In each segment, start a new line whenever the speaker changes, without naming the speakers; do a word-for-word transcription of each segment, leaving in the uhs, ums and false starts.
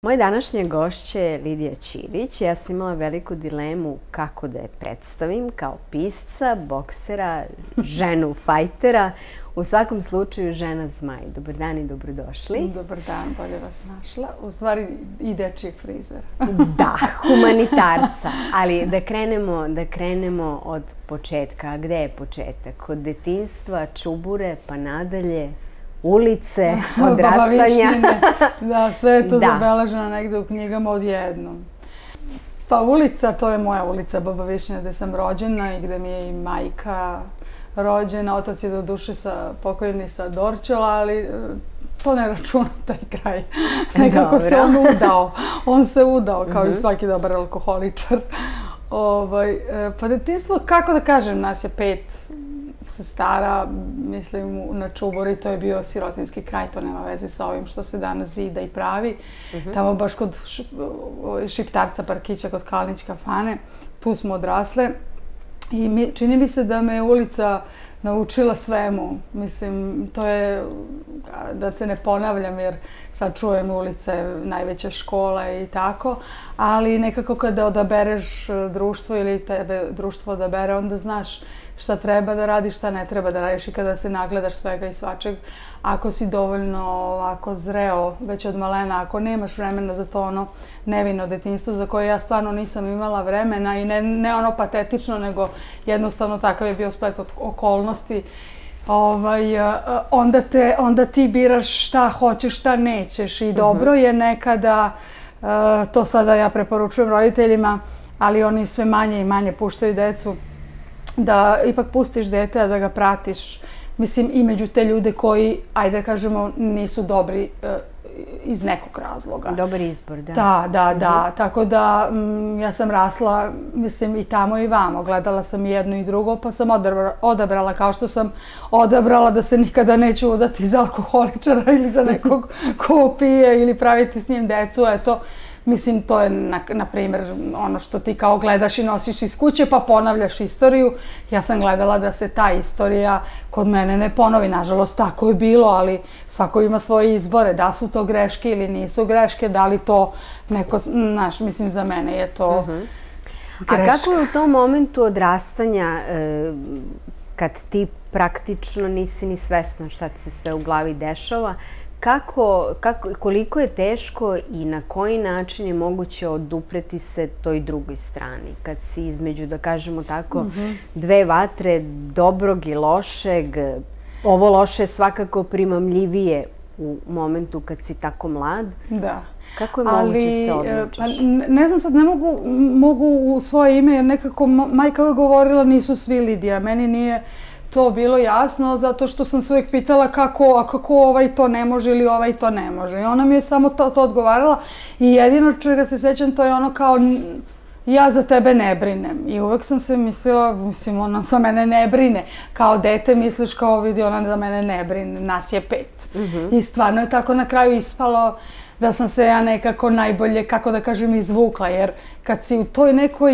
Moje današnje gošće je Lidija Ćirić. Ja sam imala veliku dilemu kako da je predstavim kao pisca, boksera, ženu fajtera. U svakom slučaju žena zmaj. Dobar dan i dobrodošli.
Dobar dan, bolje vas našla. U stvari i dečijeg frizera.
Da, humanitarca. Ali da krenemo, da krenemo od početka. Gde je početak? Od detinjstva, čubure, pa nadalje, ulice, odrastanja.
Da, sve je to zabeleženo negde u knjigama odjednom. Pa ulica, to je moja ulica Baba Višnja gde sam rođena i gde mi je i majka rođena. Otac je do duše pokojni sa Dorćola, ali to ne računam taj kraj. Nekako se on udao. On se udao kao i svaki dobar alkoholičar. Pa detinjstvo, kako da kažem, nas je pet sestara, mislim, na Čubori, to je bio sirotinski kraj, to nema veze sa ovim što se danas zida i pravi. Tamo baš kod Šiptarca parkića, kod Kalnić kafane, tu smo odrasle. I čini mi se da me ulica naučila svemu. Mislim, to je, da se ne ponavljam jer sad čujem ulice, najveća škola i tako, ali nekako kada odabereš društvo ili tebe društvo odabere, onda znaš šta treba da radiš, šta ne treba da radiš i kada se nagledaš svega i svačeg. Ako si dovoljno ovako zreo već od malena, ako nemaš vremena za to ono nevino detinjstvo za koje ja stvarno nisam imala vremena i ne ono patetično, nego jednostavno takav je bio splet od okolnosti, onda ti biraš šta hoćeš, šta nećeš i dobro je nekada, to sada ja preporučujem roditeljima, ali oni sve manje i manje puštaju decu, da ipak pustiš dete, a da ga pratiš, mislim, i među te ljude koji, ajde da kažemo, nisu dobri iz nekog razloga.
Dobar izbor, da.
Da, da, da. Tako da ja sam rasla, mislim, i tamo i vamo. Gledala sam i jedno i drugo, pa sam odabrala, kao što sam odabrala da se nikada neću udati za alkoholičara ili za nekog ko pije ili praviti s njim decu, eto. Mislim, to je, na primjer, ono što ti kao gledaš i nosiš iz kuće, pa ponavljaš istoriju. Ja sam gledala da se ta istorija kod mene ne ponovi. Nažalost, tako je bilo, ali svako ima svoje izbore. Da su to greške ili nisu greške, da li to neko, znaš, mislim, za mene je to greška.
A kako je u tom momentu odrastanja, kad ti praktično nisi ni svesna šta ti se sve u glavi dešava, Kako, koliko je teško i na koji način je moguće odupreti se toj drugoj strani? Kad si između, da kažemo tako, dve vatre, dobrog i lošeg, ovo loše je svakako primamljivije u momentu kad si tako mlad.
Da.
Kako je moguće se odlučiš?
Ne znam sad, ne mogu u svoje ime, jer nekako majka je govorila nisu svi Lidija. Meni nije to bilo jasno, zato što sam se uvijek pitala kako ovaj to ne može ili ovaj to ne može. I ona mi je samo to odgovarala i jedino čega se sećam to je ono kao ja za tebe ne brinem. I uvijek sam se mislila, mislim, ona za mene ne brine. Kao dete misliš kao vidi ona za mene ne brine, nas je pet. I stvarno je tako na kraju ispalo da sam se ja nekako najbolje, kako da kažem, izvukla, jer kad si u toj nekoj,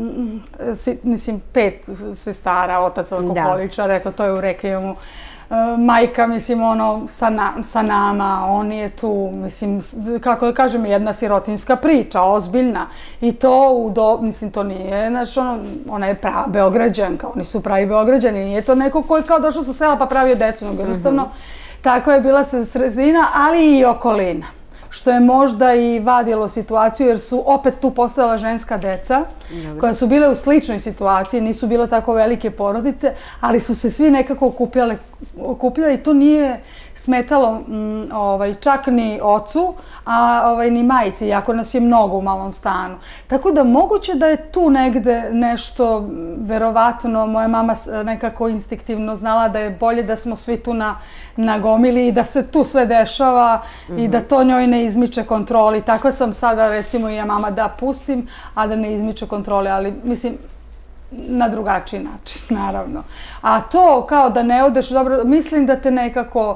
mislim, pet sestara, otac alkoholičar, eto, to je u Rekvijemu, majka, mislim, ono, sa nama, on je tu, mislim, kako da kažem, jedna sirotinska priča, ozbiljna. I to, mislim, to nije, znaš, ono, ona je prava Beograđanka, oni su pravi Beograđani, nije to neko koji je kao došao sa sela pa pravio decu, nego jednostavno, tako je bila sredina, ali i okolina. Što je možda i vadilo situaciju, jer su opet tu postojala ženska deca, koja su bile u sličnoj situaciji, nisu bile tako velike porodice, ali su se svi nekako okupljali i to nije smetalo čak ni ocu, a ni majici, iako nas je mnogo u malom stanu. Tako da moguće da je tu negde nešto, verovatno, moja mama nekako instinktivno znala da je bolje da smo svi tu na gomili i da se tu sve dešava i da to njoj ne izmiče kontroli. Tako sam sada, recimo, i ja mama da pustim, a da ne izmiče kontroli, ali mislim, na drugačiji način, naravno. A to kao da ne odeš dobro, mislim da te nekako...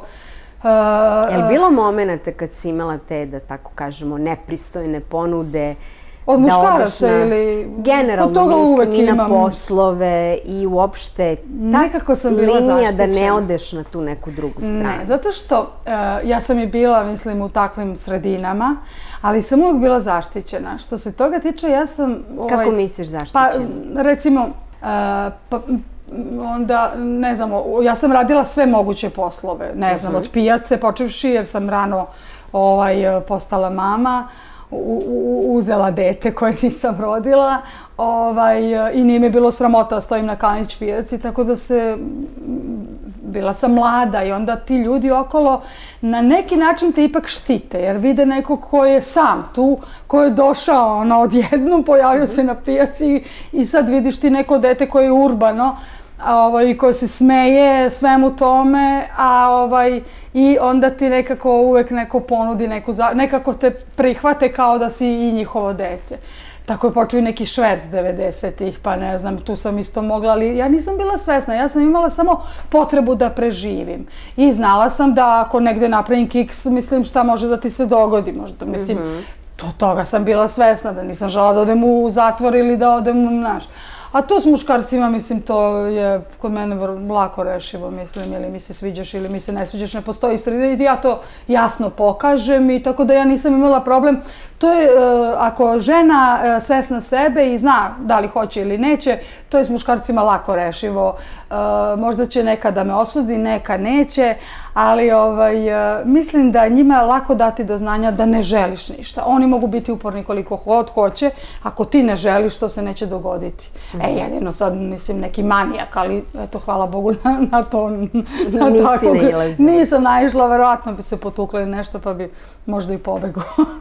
Je li bilo momenta kad si imala te, da tako kažemo, nepristojne ponude
Od muškaraca ili...
Generalno mislim i na poslove i uopšte
nekako sam bila
linija da ne odeš na tu neku drugu stranu.
Ne, zato što ja sam i bila, mislim, u takvim sredinama, ali sam uvijek bila zaštićena. Što se toga tiče, ja sam...
Kako misliš zaštićena?
Pa, recimo, onda, ne znam, ja sam radila sve moguće poslove, ne znam, od pijace počevši, jer sam rano postala mama, uzela dete koje nisam rodila i nije mi bilo sramota da stojim na Kanić pijaci, tako da se, bila sam mlada i onda ti ljudi okolo na neki način te ipak štite, jer vide nekog ko je sam tu, ko je došao odjednom, pojavio se na pijaci i sad vidiš ti neko dete koje je urbano i koje se smeje svemu tome, i onda ti nekako uvek neko ponudi, nekako te prihvate kao da si i njihovo dete. Tako je počeo i neki šverc devedesetih, pa ne znam, tu sam isto mogla, ali ja nisam bila svesna, ja sam imala samo potrebu da preživim. I znala sam da ako negde napravim kiks, mislim šta može da ti se dogodi, možda, mislim, toga sam bila svesna, da nisam žela da odem u zatvor ili da odem, znaš. A to s muškarcima, mislim, to je kod mene lako rešivo, mislim, ili mi se sviđaš ili mi se ne sviđaš, ne postoji sredina i ja to jasno pokažem i tako da ja nisam imala problem. To je, ako žena svesna sebe i zna da li hoće ili neće, to je s muškarcima lako rešivo. Možda će neka da me osudi, neka neće, ali mislim da njima je lako dati do znanja da ne želiš ništa. Oni mogu biti uporni koliko god hoće, ako ti ne želiš, to se neće dogoditi. E, jedino sad, mislim, neki manijak, ali eto, hvala Bogu na to.
Nisi nailazila.
Nisam naišla, verovatno bi se potukla ili nešto, pa bi možda i pobegla.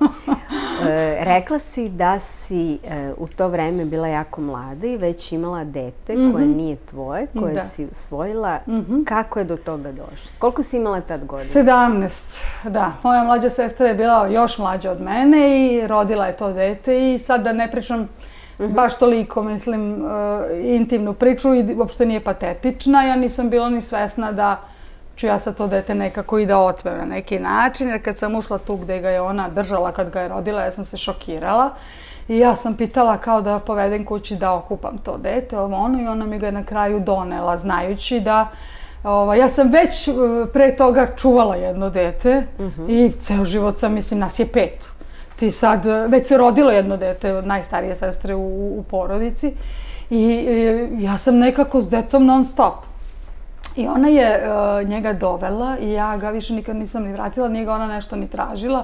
Rekla si da si u to vreme bila jako mlada i već imala dete koje nije tvoje, koje si usvojila. Kako je do toga došlo? Koliko si imala tad godina?
sedamnaest, da. Moja mlađa sestra je bila još mlađa od mene i rodila je to dete i sad da ne pričam baš toliko, mislim, intimnu priču i uopšte nije patetična. Ja nisam bila ni svesna da ću ja sad to dete nekako i da otmem na neki način, jer kad sam ušla tu gde ga je ona držala kad ga je rodila, ja sam se šokirala i ja sam pitala kao da povedem kući da okupam to dete, ovo ono, i ona mi ga je na kraju donela, znajući da ja sam već pre toga čuvala jedno dete i ceo život sam, mislim, nas je pet. Ti sad, već se rodilo jedno dete od najstarije sestre u porodici i ja sam nekako s decom non stop. I ona je njega dovela i ja ga više nikad nisam ni vratila, nije ga ona nešto ni tražila.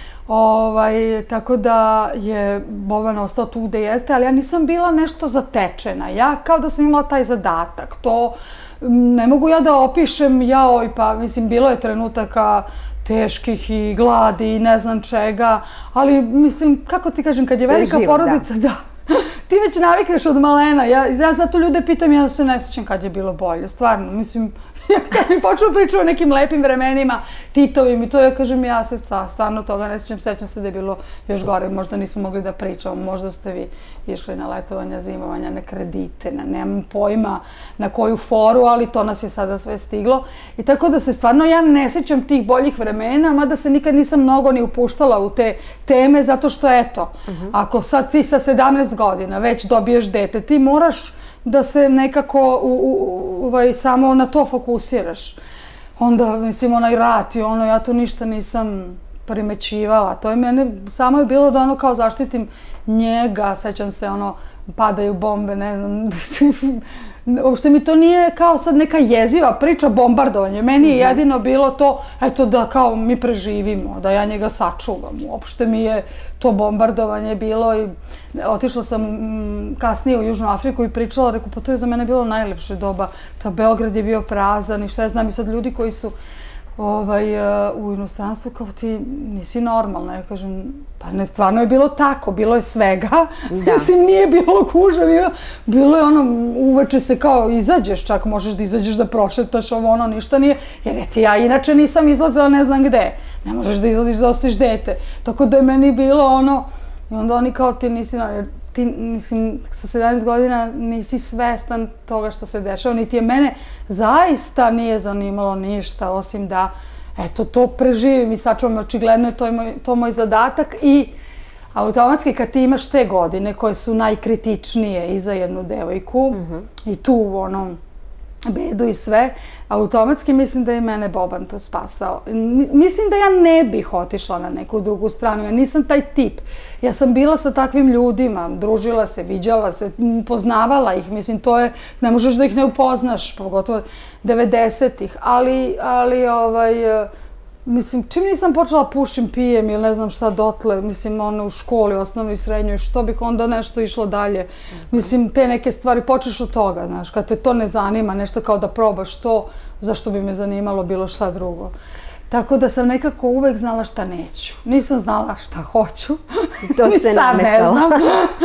Tako da je Boban ostao tu gde jeste, ali ja nisam bila nešto zatečena. Ja kao da sam imala taj zadatak. To ne mogu ja da opišem, jaoj, pa mislim, bilo je trenutaka teških i gladi i ne znam čega, ali mislim, kako ti kažem, kad je velika porodica, da. Ti već navikneš od malena. Ja zato ljude pitam, ja se ne sjećam kad je bilo bolje. Stvarno, mislim, kad mi počnu priču o nekim lepim vremenima, Titovim i to, ja kažem, ja se stvarno toga ne sjećam. Sjećam se da je bilo još gore, možda nismo mogli da pričamo, možda ste vi išli na letovanja, zimovanja, na kredite, na nemam pojma na koju foru, ali to nas je sada sve stiglo. I tako da se stvarno ja ne sjećam tih boljih vremena, mada se nikad nisam mnogo ni upuštala u te teme, zato što eto, ako sad ti sa sedamnaest godina već dobiješ dete, ti moraš da se nekako samo na to fokusiraš. Onda, mislim, onaj rat i ono, ja to ništa nisam primećivala. To je mene, samo je bilo da ono kao zaštitim njega, sećam se, ono, padaju bombe, ne znam, uopšte mi to nije kao sad neka jeziva priča, bombardovanje. Meni je jedino bilo to, eto, da kao mi preživimo, da ja njega sačuvam. Uopšte mi je to bombardovanje bilo i otišla sam kasnije u Južnu Afriku i pričala, reku, pa to je za mene bilo najlepše doba. Ta Beograd je bio prazan i šta ja znam, i sad ljudi koji su u inostranstvu, kao ti nisi normalna. Ja kažem, pa ne, stvarno je bilo tako, bilo je svega. Mislim, nije bilo gužve, bilo je ono, uveče se kao izađeš, čak možeš da izađeš da prošetaš, ovo ono, ništa nije. Jer eto, ja inače nisam izlazila ne znam gde. Ne možeš da izlaziš da ostaviš dete. Tako da je meni bilo ono, i onda oni kao ti nisi, ti, mislim, sa sedamnaest godina nisi svestan toga što se dešava, niti je mene zaista nije zanimalo ništa, osim da, eto, to preživim i sačuvam, očigledno je to moj zadatak i automatski kad ti imaš te godine koje su najkritičnije i za jednu devojku i tu ono bedu i sve, automatski mislim da je mene Boban to spasao. Mislim da ja ne bih otišla na neku drugu stranu, ja nisam taj tip. Ja sam bila sa takvim ljudima, družila se, viđala se, poznavala ih, mislim to je, ne možeš da ih ne upoznaš, pogotovo devedesetih, ali, ali ovaj, mislim, čim nisam počela pušim, pijem ili ne znam šta dotle, mislim, ono u školi, osnovnoj i srednjoj, što bih onda nešto išlo dalje. Mislim, te neke stvari, počeš od toga, znaš, kad te to ne zanima, nešto kao da probaš to, zašto bi me zanimalo bilo šta drugo. Tako da sam nekako uvek znala šta neću. Nisam znala šta hoću.
To se
sad ne
nametalo.
znam.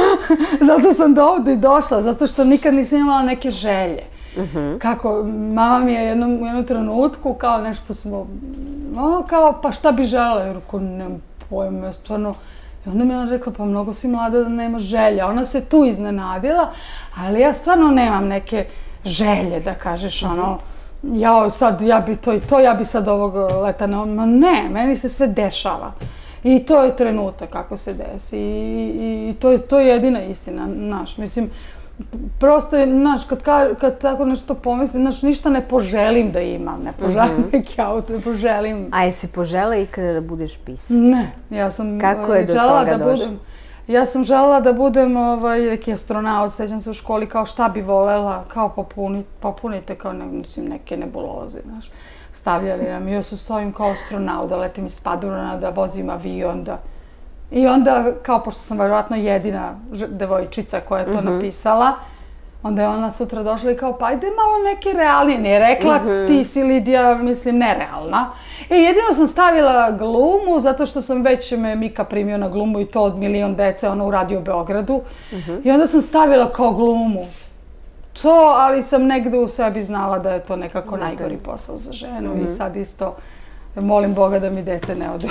Zato sam do ovde i došla, zato što nikad nisam imala neke želje. Kako, mama mi je u jednom trenutku kao nešto smo, ono kao, pa šta bi želela? Jer ako nemam pojma, stvarno. I onda mi je ona rekla, pa mnogo si mlada da nema želja. Ona se tu iznenadila, ali ja stvarno nemam neke želje da kažeš ono, jao sad ja bi to i to, ja bi sad ovog leta, ma ne, meni se sve dešava. I to je trenutak kako se desi i to je, to je jedina istina, znaš, mislim, prosto je, znaš, kad, kad tako nešto pomislim, znaš, ništa ne poželim da imam, ne poželim neki auto, ne poželim.
A jesi požela ikada da budeš pisac?
Ne, ja sam
Kako je do
želela
toga
da
došlo?
budem, ja sam želela da budem ovaj, neki astronaut, sećam se u školi kao šta bi volela, kao popunite, popunite kao ne, mislim, neke nebuloze, znaš. Stavljali nam i ja se stojim kao astronaut, da letim iz Padurana, da vozim avion, da... I onda, kao pošto sam vjerojatno jedina devojčica koja je to napisala, onda je ona sutra došla i kao, pa ajde malo neke realnije. Nije rekla, ti si Lidija, mislim, nerealna. E, jedino sam stavila glumu, zato što sam već me Mika primio na glumu i to od milion dece, ono u Radio Beogradu. I onda sam stavila kao glumu. To, ali sam negde u sebi znala da je to nekako najgori posao za ženu i sad isto molim Boga da mi dete ne ode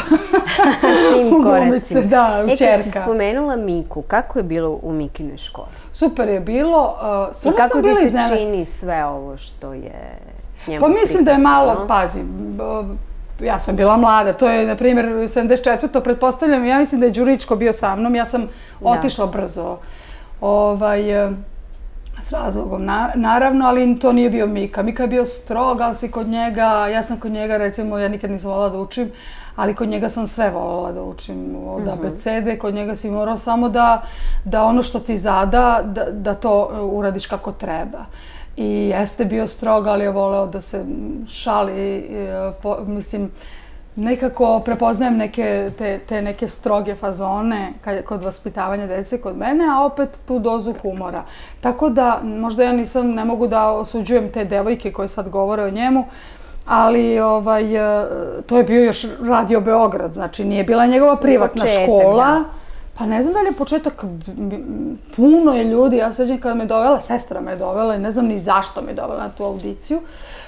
u glumice, da, u čerka.
E, kad si spomenula Miku, kako je bilo u Mikinoj školi?
Super je bilo.
I kako ti se čini sve ovo što je njemu
pripisano? Pa mislim da je malo, pazi, ja sam bila mlada, to je, na primjer, sedamdeset četvrto pretpostavljam, ja mislim da je Đuričko bio sa mnom, ja sam otišla brzo. Ovaj... S razlogom, naravno, ali to nije bio Mika. Mika je bio strog, ali si kod njega, ja sam kod njega, recimo, ja nikad nisam volila da učim, ali kod njega sam sve volila da učim od A B C D, kod njega si morao samo da ono što ti zada, da to uradiš kako treba. I jeste bio strog, ali je voleo da se šali, mislim, nekako prepoznajem neke, te, te neke stroge fazone kod vaspitavanja dece kod mene, a opet tu dozu humora. Tako da, možda ja nisam, ne mogu da osuđujem te devojke koje sad govore o njemu, ali ovaj, to je bio još Radio Beograd, znači nije bila njegova privatna škola. Pa ne znam da li je početak, puno je ljudi, ja sećam kada me dovela, sestra me dovela i ne znam ni zašto me dovela na tu audiciju.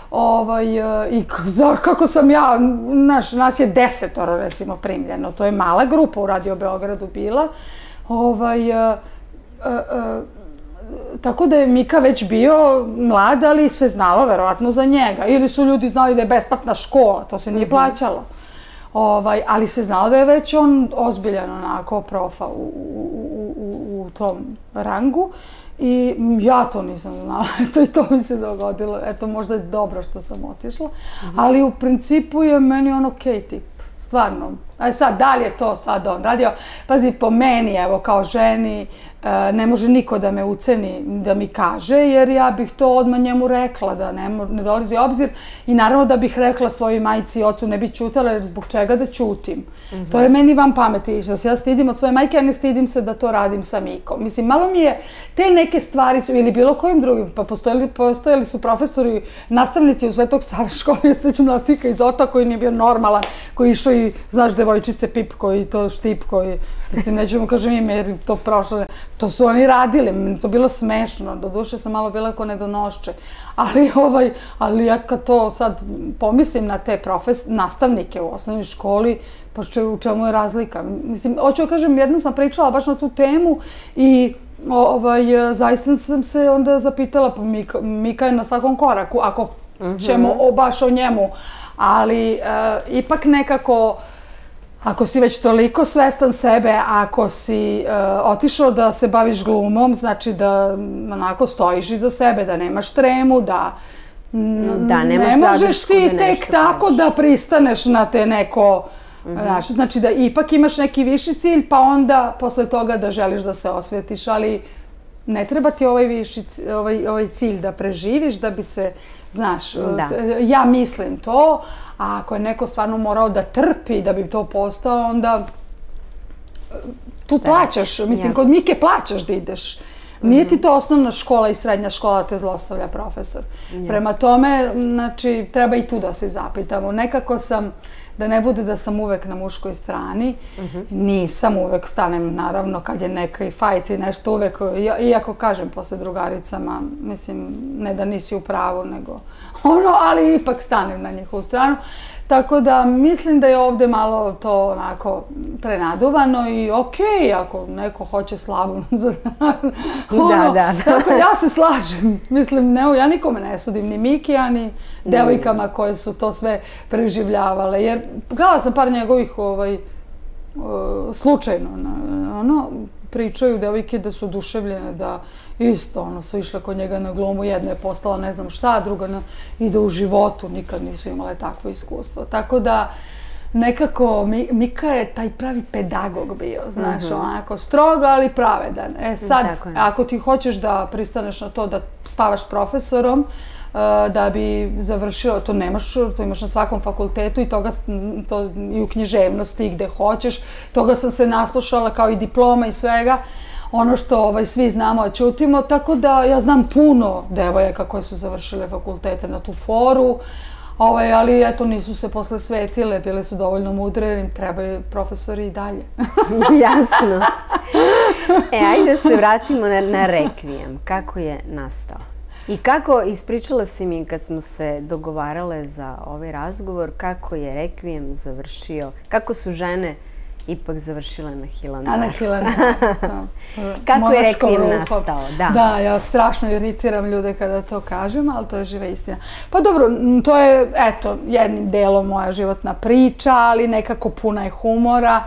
I kako sam ja, znaš, nas je desetoro recimo primljeno, to je mala grupa u Radio Beogradu bila. Tako da je Mika već bio mlad, ali se znalo verovatno za njega. Ili su ljudi znali da je besplatna škola, to se nije plaćalo. Ali se znalo da je već on ozbiljan onako profa u tom rangu. I ja to nisam znala, eto i to mi se dogodilo, eto možda je dobro što sam otišla, ali u principu je meni on okej tip, stvarno. A sad, da li je to sad on radio? Pazi, po meni, evo, kao ženi, ne može niko da me uceni, da mi kaže, jer ja bih to odmah njemu rekla, da ne dolazi u obzir. I naravno da bih rekla svojoj majci i ocu, ne bih ćutala, jer zbog čega da ćutim. To je meni van pameti, što se ja stidim od svoje majke, a ne stidim se da to radim sa Mikom. Mislim, malo mi je, te neke stvari su, ili bilo kojim drugim, pa postojali su profesori, nastavnici u Svetog Save školi, ja sećam Lasika iz Ota, koji nije bio normalan, koji išao i, znaš, devojčice Pipko i to Štipko i, mislim, neću mu kažem ime jer to prošlo, to su oni radili, mi to bilo smešno, do duše sam malo bila ko nedonošče, ali ovaj, ali ja kad to sad pomislim na te nastavnike u osnovnoj školi, pa u čemu je razlika? Mislim, hoću da kažem, jednom sam pričala baš na tu temu i zaista sam se onda zapitala, pa Mika je na svakom koraku, ako ćemo baš o njemu, ali ipak nekako ako si već toliko svestan sebe, ako si uh, otišao da se baviš glumom, znači da onako stojiš iza sebe, da nemaš tremu, da,
da
ne možeš ti tek tako praviš. Da pristaneš na te neko, mm-hmm. znaš, znači da ipak imaš neki viši cilj, pa onda posle toga da želiš da se osvetiš, ali ne treba ti ovaj, viši, ovaj, ovaj cilj da preživiš, da bi se, znaš, da. Ja mislim to, a ako je neko stvarno morao da trpi da bi to postao, onda tu Šta plaćaš, mislim, Jasno. Kod Mike plaćaš da ideš. Nije ti to osnovna škola i srednja škola te zlostavlja profesor. Jasno. Prema tome, znači, treba i tu da se zapitamo. Nekako sam, da ne bude da sam uvek na muškoj strani, uh-huh. nisam uvek, stanem naravno kad je neka i fajt i nešto uvek, iako kažem posle drugaricama, mislim, ne da nisi u pravu, nego ono, ali ipak stanem na njihovu stranu. Tako da mislim da je ovde malo to onako prenaduvano i okej, ako neko hoće slavu. ono, da, da, da. Tako ja se slažem. Mislim, ne, ja nikome ne sudim, ni Miki, a ni devojkama koje su to sve preživljavale. Jer gledala sam par njegovih ovaj, uh, slučajno, ono, pričaju devojke da su oduševljene, da isto, ono, su išle kod njega na glumu, jedna je postala ne znam šta, druga na, ide u životu, nikad nisu imale takvo iskustvo. Tako da, nekako, Mika je taj pravi pedagog bio, znaš, mm-hmm. onako, strogo, ali pravedan. E sad, ako ti hoćeš da pristaneš na to da spavaš profesorom, da bi završio, to nemaš, to imaš na svakom fakultetu i toga to, i u književnosti i gde hoćeš, toga sam se naslušala kao i diploma i svega, ono što ovaj, svi znamo, a ćutimo, tako da ja znam puno devojaka koje su završile fakultete na tu foru, ovaj, ali eto nisu se posle svetile, bile su dovoljno mudre jer im trebaju profesori i dalje.
Jasno. E, ajde da se vratimo na, na Rekvijem. Kako je nastao? I kako, ispričala si mi kad smo se dogovarale za ovaj razgovor, kako je Rekvijem završio, kako su žene ipak završile na Hilandaru.
A na Hilandaru, da.
Kako je Rekvijem nastao? Da.
Da, ja strašno iritiram ljude kada to kažem, ali to je živa istina. Pa dobro, to je, eto, jednim delom moja životna priča, ali nekako puna je humora.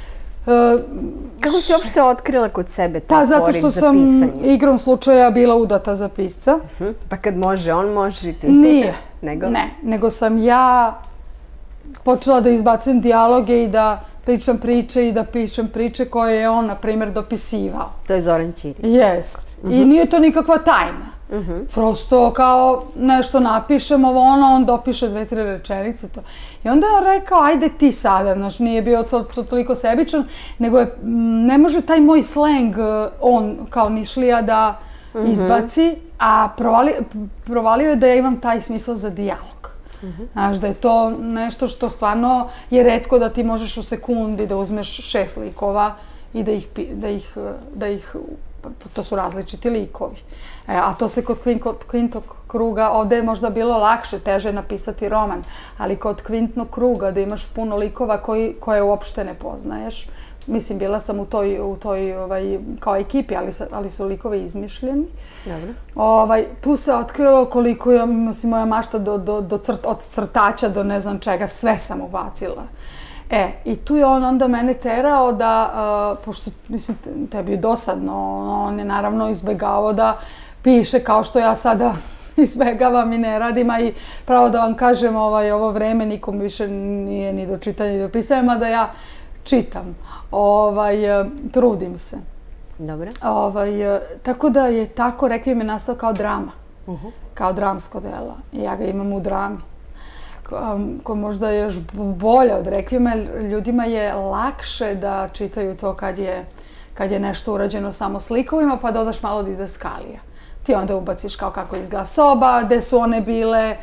Kako si uopšte otkrila kod sebe taj
poriv za pisanje? Pa zato što sam igrom slučaja bila udata za pisca.
Pa kad može, on može i ti?
Nije.
Nego?
Ne, nego sam ja počela da izbacujem dijaloge i da pričam priče i da pišem priče koje je on, na primjer, dopisivao.
To je Zoran Ćirić.
Jest. I nije to nikakva tajna. Prosto kao nešto napišem, ovo ono, on dopiše dve, tri rečenice. To. I onda je on rekao, ajde ti sada, znaš, nije bio to, to toliko sebičan, nego je, ne može taj moj sleng, on kao Nišlija da izbaci, a provali, provalio je da ja imam taj smisao za dijalog. Znaš, da je to nešto što stvarno je retko da ti možeš u sekundi da uzmeš šest likova i da ih, da ih, da ih to su različiti likovi. E, a to se kod kvintog kruga, ovdje je možda bilo lakše, teže napisati roman, ali kod kvintnog kruga da imaš puno likova koji, koje uopšte ne poznaješ. Mislim, bila sam u toj, u toj ovaj, kao ekipi, ali, ali su likovi izmišljeni.
Dobro.
Ovaj, tu se otkrilo koliko je mislim, moja mašta do, do, do crt, od crtača do ne znam čega, sve sam ubacila. E, i tu je on onda mene terao da, uh, pošto, mislim, tebi je dosadno, on je naravno izbegavao da piše kao što ja sada izbegavam i ne radim, a i pravo da vam kažem, ovaj, ovo vreme nikom više nije ni do čitanja ni do pisanja, mada ja čitam, ovaj, trudim se.
Dobro.
Ovaj, tako da je tako, Rekvijem je nastao kao drama, uh-huh. kao dramsko delo. I ja ga imam u drami. Ko, ko možda je još bolje od Rekvijema, ljudima je lakše da čitaju to kad je, kad je nešto urađeno samo slikovima, pa dodaš malo didaskalija. Ti onda ubaciš kao kako izgleda soba, gde su one bile,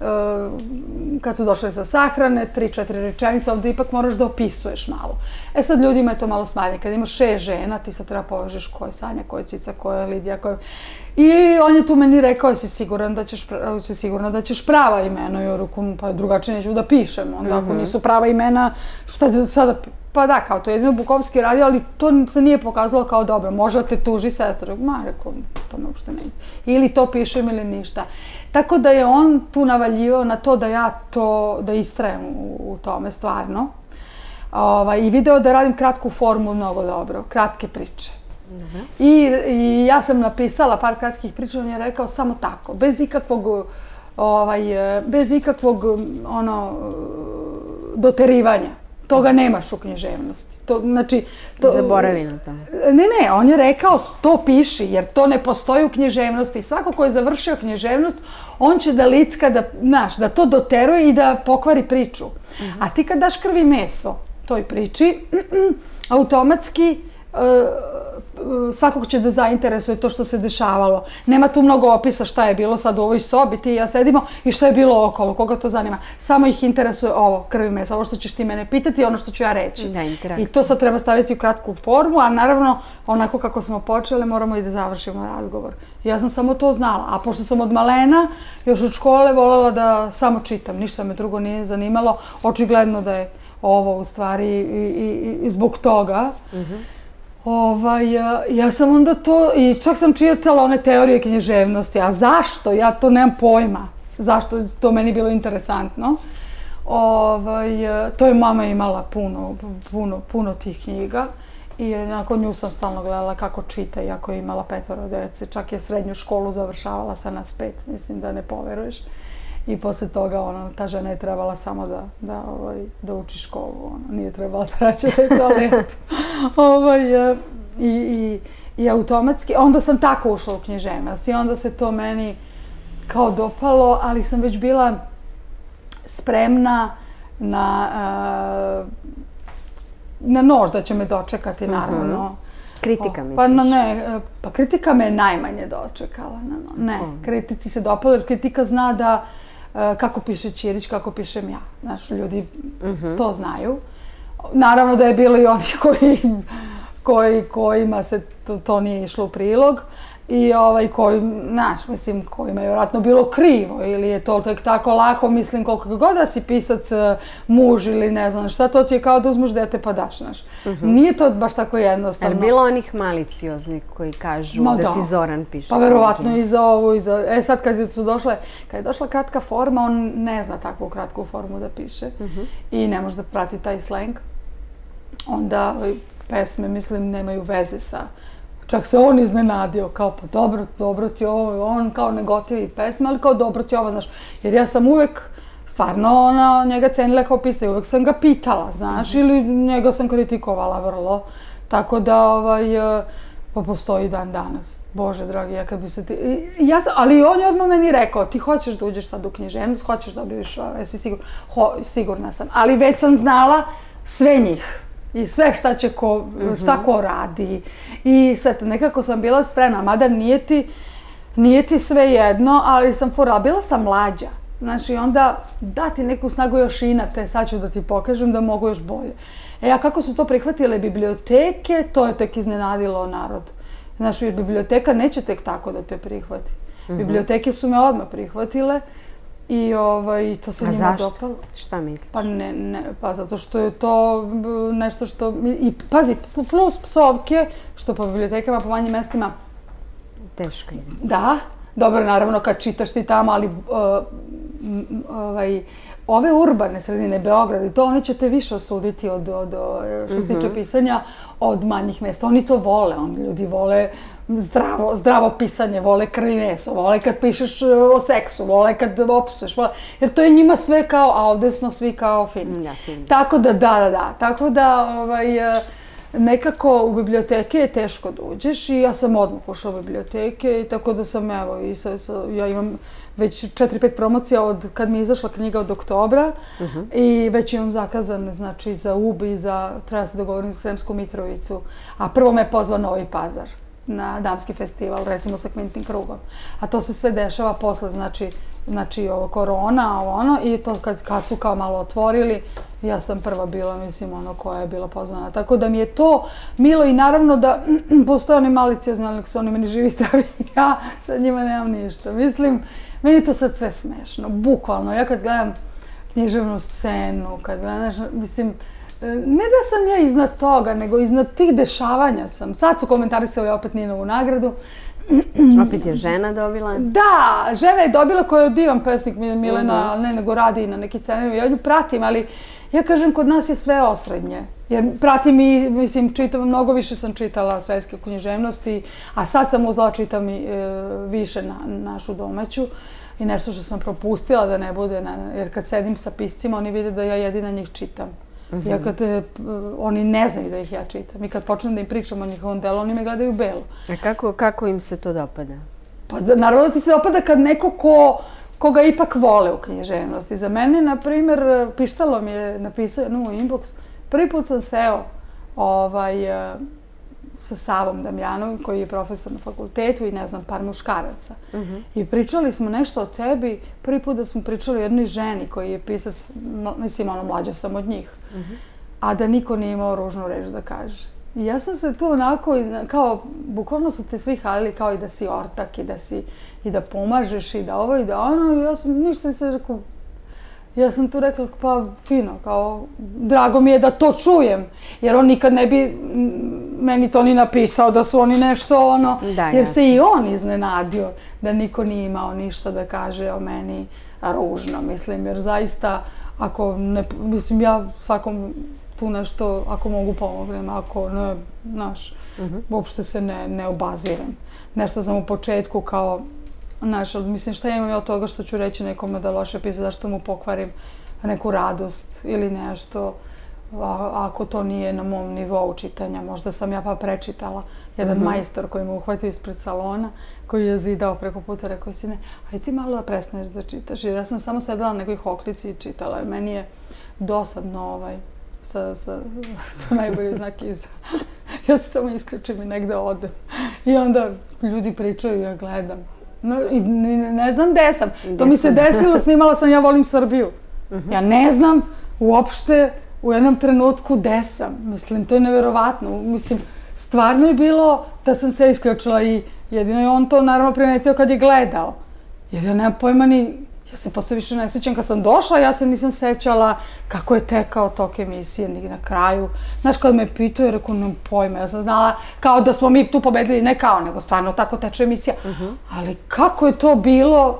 kad su došle sa sahrane, tri, četiri rečenice, ovdje ipak moraš da opisuješ malo. E sad ljudima je to malo smanjeno. Kad imaš šest žena, ti sad treba povežeš ko je Sanja, ko je Cica, ko je Lidija, ko je... I on je tu meni rekao, jesi siguran da ćeš, sigurno da ćeš prava imena, jer pa drugačije neću da pišem. Onda ako nisu prava imena, šta da sada... Pa da, kao to je jedino Bukovski radio, ali to se nije pokazalo kao dobro. Možda te tuži sestra. Ma, rekao, to me uopšte ne ide. Ili to pišem ili ništa. Tako da je on tu navaljivao na to da ja to, da istrajem u, u tome stvarno. i video da radim kratku formu mnogo dobro, kratke priče. I ja sam napisala par kratkih priča, on je rekao samo tako, bez ikakvog, bez ikakvog, ono, doterivanja. Toga nemaš u književnosti. Znači...
Zaboravi na to.
Ne, ne, on je rekao to piši, jer to ne postoji u književnosti. Svako ko je završio književnost, on će da licka, da, znaš, da to doteruje i da pokvari priču. A ti kad daš krvi meso toj priči, automatski svakog će da zainteresuje to što se dešavalo. Nema tu mnogo opisa šta je bilo sad u ovoj sobi, ti i ja sedimo i šta je bilo okolo, koga to zanima. Samo ih interesuje ovo, krvi mesa, ovo što ćeš ti mene pitati i ono što ću ja reći. I to sad treba staviti u kratku formu, a naravno, onako kako smo počeli, moramo i da završimo razgovor. Ja sam samo to znala, a pošto sam od malena, još od škole, voljela da samo čitam, ništa me drugo nije zanimalo. Očigledno da je ovo u stvari i zbog toga. Ja sam onda to, i čak sam čitala one teorije književnosti, a zašto? Ja to nemam pojma. Zašto to meni bilo interesantno. To je mama imala puno, puno, puno tih knjiga i nakon nju sam stalno gledala kako čita, iako je imala petoro dece. Čak je srednju školu završavala sa nas pet, mislim da ne poveruješ. I posle toga ta žena je trebala samo da uči školu, nije trebala da rađe decu, ali eto. I automatski, onda sam tako ušla u književnost i onda se to meni kao dopalo, ali sam već bila spremna na na nož da će me dočekati, naravno.
Kritika misliš?
Pa ne, pa kritika me je najmanje dočekala. Ne, kritici se dopalo jer kritika zna da kako piše Ćirić, kako pišem ja. Znaš, ljudi to znaju. Naravno da je bilo i onih kojima se to nije išlo u prilog i koji, znaš, mislim, kojima je vjerojatno bilo krivo ili je to tek tako lako, mislim, koliko god da si pisac, muž ili ne znam šta, to ti je kao da uzmeš dete pa daš, znaš. Nije to baš tako jednostavno.
Ali bilo onih malicioznih koji kažu da ti Zoran piše?
Pa verovatno i za ovu, i za... E sad kad su došle, kad je došla kratka forma, on ne zna takvu kratku formu da piše i ne može da prati taj slang. Onda pesme, mislim, nemaju veze sa... Čak se on iznenadio, kao pa dobro, dobro ti ovo, on kao ne gotivi pesme, ali kao dobro ti ovo, znaš. Jer ja sam uvek, stvarno, njega cenila kao pisao, uvek sam ga pitala, znaš, ili njega sam kritikovala vrlo. Tako da, pa postoji dan danas. Bože, dragi, ja kad bi se ti... Ali on je odmah meni rekao, ti hoćeš da uđeš sad u književnost, hoćeš da obiviš, jesi sigurna? Sigurna sam. Ali već sam znala sve njih. I sve šta će ko, šta ko radi. I sve to, nekako sam bila spremna, mada nije ti, nije ti sve jedno, ali sam forala, bila sam mlađa. Znači, onda dati neku snagu još inate, sad ću da ti pokažem da mogu još bolje. E, a kako su to prihvatile biblioteke, to je tek iznenadilo narod. Znači, jer biblioteka neće tek tako da te prihvati. Biblioteke su me odmah prihvatile. I to se njima dopalo.
A zašto? Šta misliš?
Pa ne, ne, pa zato što je to nešto što... I pazi, plus psovke, što po bibliotekama, po manjim mestima...
Teško je.
Da, dobro, naravno kad čitaš ti tamo, ali ove urbane sredine, Beograd i to, oni će te više osuditi od, što se tiče pisanja, od manjih mesta. Oni to vole, oni ljudi vole zdravo, zdravo pisanje, vole krvi meso, vole kad pišeš o seksu, vole kad opsuješ, vole, jer to je njima sve kao, a ovde smo svi kao fini. Tako da, da, da, da, tako da, ovaj, nekako u biblioteke je teško da uđeš i ja sam odmah ušla u biblioteke i tako da sam, evo, i sa, ja imam već četiri pet promocija od kad mi je izašla knjiga od oktobra i već imam zakazane, znači, za U B i za, treba se dogovorim za Sremsku Mitrovicu, a prvo me je pozvao Novi Pazar na damski festival, recimo sa Kvintim krugom. A to se sve dešava posle, znači, znači ovo korona, ovo ono, i to kad su kao malo otvorili, ja sam prva bila, mislim, ono koja je bila pozvana. Tako da mi je to milo i naravno da postoje oni maliciozni, ali su oni meni živi zdravi, ja sa njima nemam ništa. Mislim, meni je to sad sve smešno, bukvalno. Ja kad gledam književnu scenu, kad gledam, mislim, ne da sam ja iznad toga, nego iznad tih dešavanja sam. Sad su komentarisali opet Ninovu nagradu.
Opet je žena dobila?
Da, žena je dobila koja je divan pesnik Milena, ali ne nego radi na neki scenariju. Ja nju pratim, ali ja kažem kod nas je sve osrednje. Jer pratim i, mislim, čitam, mnogo više sam čitala svetske književnosti, a sad sam uzela čitam i više na našu domaću. I nešto što sam propustila da ne bude, jer kad sedim sa piscima, oni vide da ja jedina njih čitam. Ja kad, oni ne znaju da ih ja čitam. I kad počnem da im pričam o njihovom delu, oni me gledaju belo.
A kako, kako im se to dopada?
Pa naravno da ti se dopada kad neko ko, koga ipak vole u književnosti. Za mene, na primjer, Pištalo mi je napisao jednom u inbox, prvi put sam seo ovaj, sa Savom Damjanovim, koji je profesor na fakultetu i ne znam, par muškaraca. I pričali smo nešto o tebi. Prvi put da smo pričali o jednoj ženi koji je pisac, mislim, ono, mlađa sam od njih. A da niko nije imao ružnu reč da kaže. I ja sam se tu onako, kao, bukvalno su te svi halili kao i da si ortak i da si, i da pomažeš i da ovo i da ono. I ja sam ništa se rekao, ja sam tu rekla, pa fino, kao, drago mi je da to čujem, jer on nikad ne bi meni to ni napisao da su oni nešto ono, jer se i on iznenadio da niko nije imao ništa da kaže o meni ružno, mislim, jer zaista, ako ne, mislim, ja svakom tu nešto, ako mogu pomognem, ako ne, znaš, uopšte se ne, ne obaziram. Nešto sam u početku kao, znaš, mislim, šta imam ja od toga što ću reći nekome da loše pisa, zašto mu pokvarim neku radost ili nešto, ako to nije na mom nivou čitanja. Možda sam ja pa prečitala. Jedan majstor koji me uhvatio ispred salona, koji je zidao preko puta, rekao je, sine, aj ti malo da prestaneš da čitaš. Jer ja sam samo sedela na nekoj hoklici i čitala. Meni je dosadno ovaj, sa, sa, to najbolji znak iza. Ja se samo isključim i negde odem. I onda ljudi pričaju i ja gledam. No, i ne znam gde sam. To mi se desilo, snimala sam Ja volim Srbiju. Ja ne znam uopšte u jednom trenutku gde sam. Mislim, to je neverovatno. Mislim, stvarno je bilo da sam se isključila i jedino je on to naravno primetio kad je gledao. Jer ja nemam pojma ni, ja se posle više ne sećam kad sam došla, ja se nisam sećala kako je tekao tok emisije ni na kraju. Znaš, kad me pitao, ja rekao, nemam pojma, ja sam znala kao da smo mi tu pobedili, ne kao, nego stvarno tako teče emisija. Ali kako je to bilo?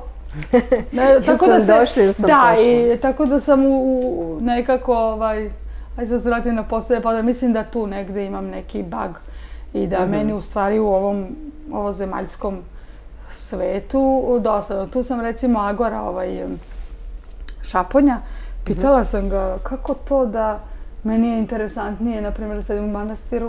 Tako da sam došla ili sam
pošla? Da, i tako da sam u nekako, ovaj, ajde da se vratim na poslije, pa da mislim da tu negde imam neki bug i da meni u stvari u ovom ovozemaljskom svetu dosadno. Tu sam recimo Agora ovaj, Šaponja, pitala sam ga kako to da meni je interesantnije, na primjer, da sedim u manastiru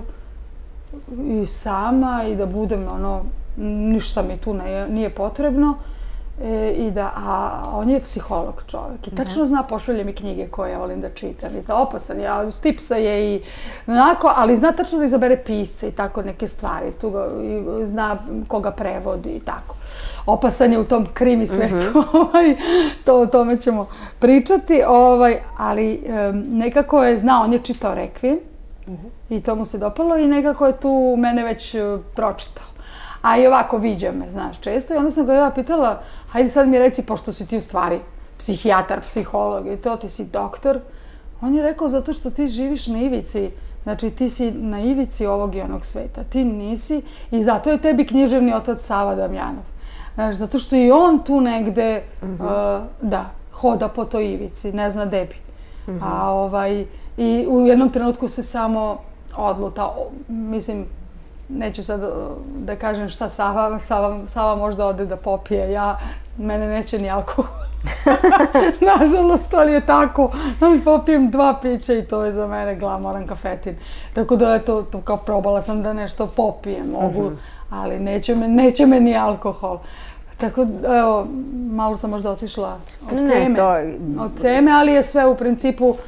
i sama i da budem ono, ništa mi tu ne, nije potrebno. E, i da, a on je psiholog čovjek i tačno zna, pošalje mi knjige koje ja volim da čitam i to opasan, ja stipsa je i onako, ali zna tačno da izabere pisce i tako neke stvari, tu ga, i zna koga prevodi i tako. Opasan je u tom krimi svetu, ovaj, to o tome ćemo pričati, ovaj, ali um, nekako je znao, on je čitao Rekvijem i to mu se dopalo i nekako je tu mene već uh, pročitao. A i ovako viđa me, znaš, često. I onda sam ga ja pitala, hajde sad mi reci, pošto si ti u stvari psihijatar, psiholog i to, ti si doktor. On je rekao, zato što ti živiš na ivici, znači ti si na ivici ovog i onog sveta. Ti nisi i zato je tebi književni otac Sava Damjanov. Znači, zato što i on tu negde, da, hoda po toj ivici, ne zna gde bi. A ovaj, i u jednom trenutku se samo odluta, mislim, neću sad da kažem šta Sava, Sava, Sava možda ode da popije, ja, mene neće ni alkohol. Nažalost, ali je tako. Popijem dva pića i to je za mene glamoran kafetin. Tako da, eto, to kao probala sam da nešto popijem, mogu, ali neće me, neće me ni alkohol. Tako, evo, malo sam možda otišla od teme, od teme, ali je sve u principu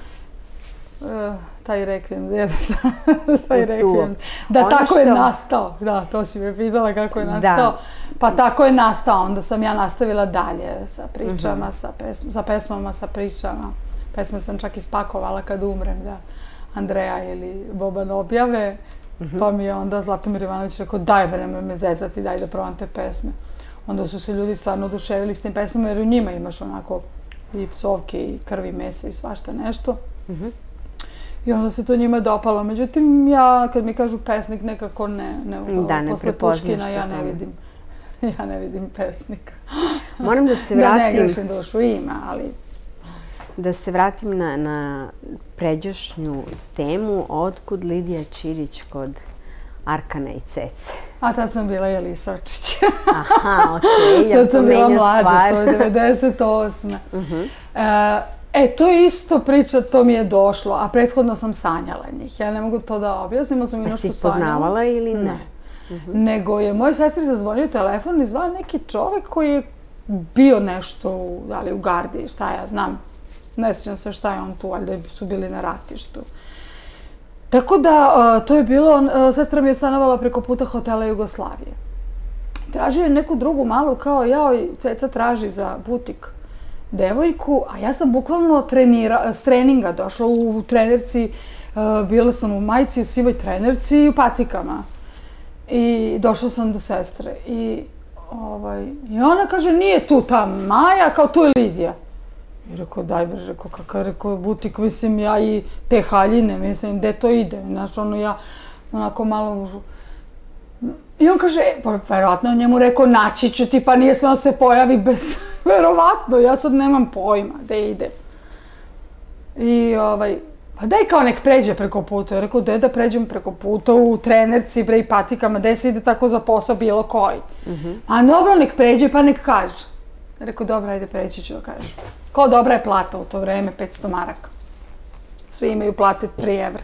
taj Rekvijem, taj Rekvijem, da tako je nastao, da, to si me pitala kako je nastao, pa tako je nastao, onda sam ja nastavila dalje sa pričama, sa pesmama, sa pričama, pesme sam čak ispakovala kad umrem, da Andreja ili Boban objave, pa mi je onda Zlatomir Ivanović rekao, daj bre, nemoj me zezati, daj da probam te pesme. Onda su se ljudi stvarno oduševili s tim pesmama, jer u njima imaš onako i psovke, i krvi, mesa i svašta nešto. I onda se to njima dopalo. Međutim, ja, kad mi kažu pesnik, nekako ne, ne, posle Puškina ja ne vidim ja ne vidim pesnika.
Moram da se vratim...
Da ne grešim dušu, ima, ali...
Da se vratim na, na pređašnju temu. Otkud Lidija Ćirić kod Arkana i Cece?
A tad sam bila Jelisačić.
Aha, okej.
Tad sam bila mlađa, to je devedeset osme. E, to je isto priča, to mi je došlo, a prethodno sam sanjala njih. Ja ne mogu to da objasnim, ali sam i nešto sanjala.
Si ih poznavala ili ne?
Ne. Nego je moj sestri zazvonio telefon i zvao neki čovek koji je bio nešto, da li u gardi, šta ja znam. Ne sjećam se šta je on tu, valjda su bili na ratištu. Tako da, to je bilo, sestra mi je stanovala preko puta hotela Jugoslavije. Tražio je neku drugu malu kao ja, Ceca traži za butik devojku, a ja sam bukvalno s treninga došla u trenerci, bila sam u majici, u sivoj trenerci i u patikama. I došla sam do sestre. I ona kaže, nije tu ta Maja, kao tu je Lidija. I rekao, daj bre, rekao, kakav, rekao, butik, mislim, ja i te haljine, mislim, gde to ide, znaš, ono, ja, onako malo... I on kaže, pa, verovatno, on njemu rekao, naći ću ti, pa nije smeo se pojavi bez, verovatno, ja sad nemam pojma, gde ide. I, ovaj, pa daj kao nek pređe preko puta, ja rekao, gde da pređem preko puta, u trenerci, bre, i patikama, gde se ide tako za posao, bilo koji. A dobro, nek pređe, pa nek kaže. Rekao, dobro, ajde, preći ću da kažem. Kao dobra je plata u to vreme, petsto maraka. Svi imaju plate tri evra.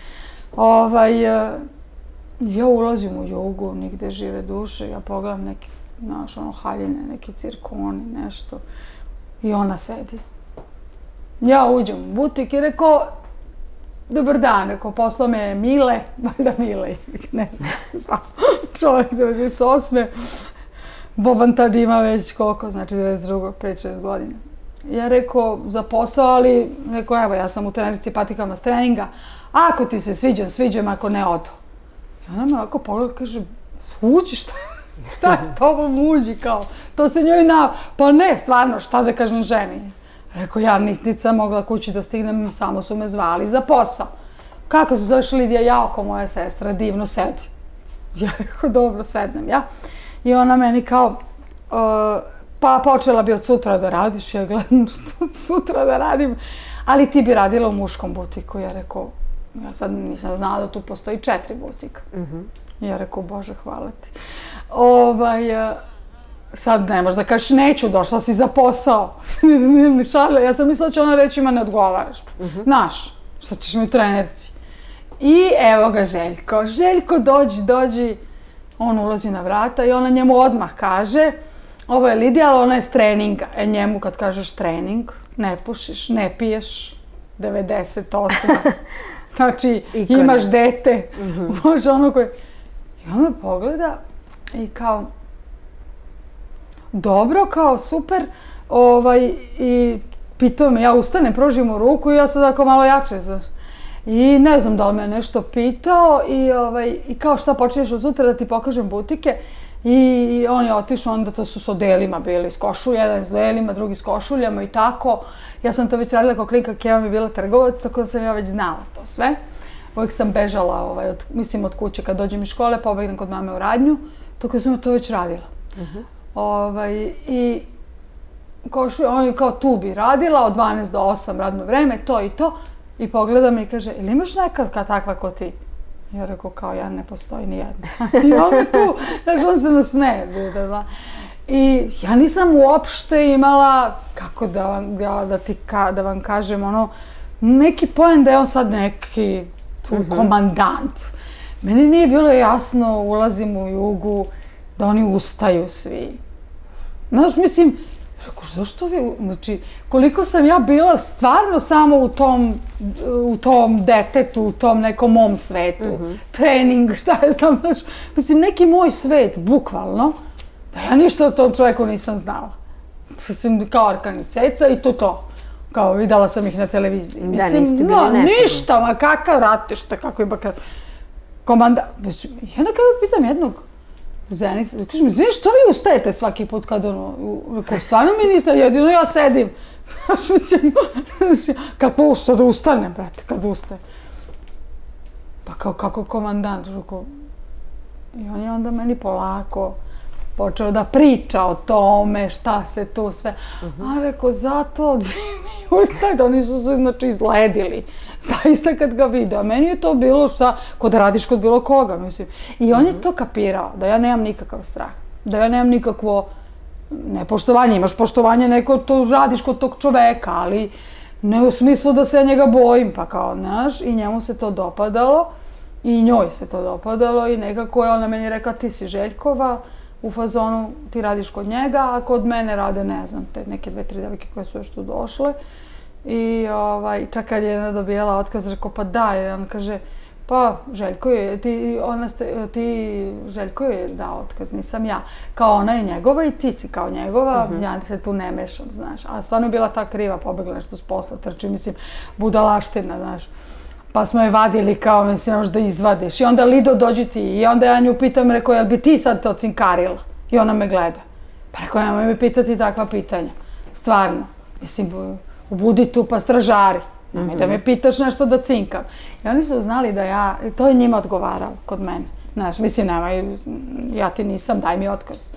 Ja ulazim u Jugu, nigde žive duše, ja pogledam neki, znaš, ono, haljine, neki cirkoni, nešto. I ona sedi. Ja uđem u butik i rekao, dobar dan, rekao, poslao me Mile, valjda Mile, ne znam se zvao, čovjek devedeset osme. Boban tad ima već koliko, znači devedeset druge pet šest godina. Ja rekao, za posao, ali rekao, evo, ja sam u trenerci patikama s treninga, ako ti se sviđam, sviđam, ako ne, odo. I ona me ovako pogleda, kaže, uđi, šta, šta je s tobom, uđi, kao, to se njoj na... Pa ne, stvarno, šta da kažem ženi? Rekao, ja niti sam mogla kući da stignem, samo su me zvali za posao. Kako se zoveš Lidija? Ja, oko moja sestra, divno sedi. Ja rekao, dobro, sednem, ja. I ona meni kao, pa počela bi od sutra da radiš, ja gledam što od sutra da radim, ali ti bi radila u muškom butiku. Ja rekao, ja sad nisam znala da tu postoji četiri butika. Ja rekao, Bože, hvala ti. Sad ne možeš da kažeš, neću, došla si za posao. Nije mi šarla, ja sam mislila da će ona reći, ima ne odgovaraš. Znaš, šta ćeš mi u trenerci. I evo ga Željko, Željko, dođi, dođi. On ulazi na vrata i ona njemu odmah kaže, ovo je Lidija, ali ona je s treninga. E njemu kad kažeš trening, ne pušiš, ne piješ, devedeset osam. Znači, imaš dete, može ono koje... I on me pogleda i kao, dobro, kao super, i pitao me, ja ustanem, prožim u ruku i ja sad ako malo jače, znaš. I ne znam da li me nešto pitao i kao šta počinješ od sutra da ti pokažem butike. I on je otišao, onda to su s odelima bili, s košulja, jedan s odelima, drugi s košuljama i tako. Ja sam to već radila kao klinka, Keva mi je bila trgovac, tako da sam ja već znala to sve. Uvijek sam bežala, mislim, od kuće kad dođem iz škole, pobegnem kod mame u radnju, tako da sam to već radila. I on je kao tu bi radila, od dvanaest do osam radno vreme, to i to. I pogleda me i kaže, ili imaš neka takva ko ti? Ja rekao, kao ja ne postoji ni jedna. I on je tu, znaš, on se nasmeje, budala. I ja nisam uopšte imala, kako da vam kažem, ono, neki poen da je on sad neki tu komandant. Meni nije bilo jasno, ulazim u Jugu, da oni ustaju svi. Znaš, mislim, rekao, zašto vi, znači, koliko sam ja bila stvarno samo u tom, u tom detetu, u tom nekom mom svetu, trening, šta je znam, znaš, mislim, neki moj svet, bukvalno, da ja ništa o tom čovjeku nisam znala. Mislim, kao Arkan i Ceca i to to. Kao, videla sam ih na televiziji.
Da, niste bili nepoznati.
Ništa, ma kakav ratište, kako je bakar komanda. Ja nekada pitam jednog Zenica, kaže mi, znaš, što vi ustajete svaki put kad ono, rekao, stvarno mi niste, jedino ja sedim. Znaš, mislim, kako što da ustanem, brate, kad ustajem. Pa kao, kako komandant, rekao. I on je onda meni polako počeo da priča o tome, šta se tu sve. A rekao, zato ustajte, oni su se, znači, izledili. Zaista kad ga vide. A meni je to bilo šta, kod da radiš kod bilo koga, mislim. I on je to kapirao, da ja nemam nikakav strah. Da ja nemam nikakvo nepoštovanje. Imaš poštovanje, neko to radiš kod tog čoveka, ali ne u smislu da se ja njega bojim, pa kao, znaš, i njemu se to dopadalo. I njoj se to dopadalo i nekako je ona meni rekla, ti si Željkova, u fazonu ti radiš kod njega, a kod mene rade, ne znam, te neke dve, tri devojke koje su još tu došle. I ovaj, čak kad je jedna dobijala otkaz, rekao, pa da, jer on kaže, pa Željko je, ti, ona ste, ti, Željko je dao otkaz, nisam ja. Kao ona je njegova i ti si kao njegova, uh-huh. ja se tu ne mešam, znaš. A stvarno je bila ta kriva, pobegla nešto s posla, trči, mislim, budalaština, znaš. Pa smo je vadili kao, mislim, možda izvadiš. I onda Lido dođi ti. I onda ja nju pitam, rekao, jel bi ti sad to cinkarila? I ona me gleda. Pa rekao, nemoj me pitati takva pitanja. Stvarno. Mislim, budi tu pa stražari. Nemoj mm-hmm. da me pitaš nešto da cinkam. I oni su znali da ja, to je njima odgovaralo kod mene. Znaš, mislim, nemoj, ja ti nisam, daj mi otkaz.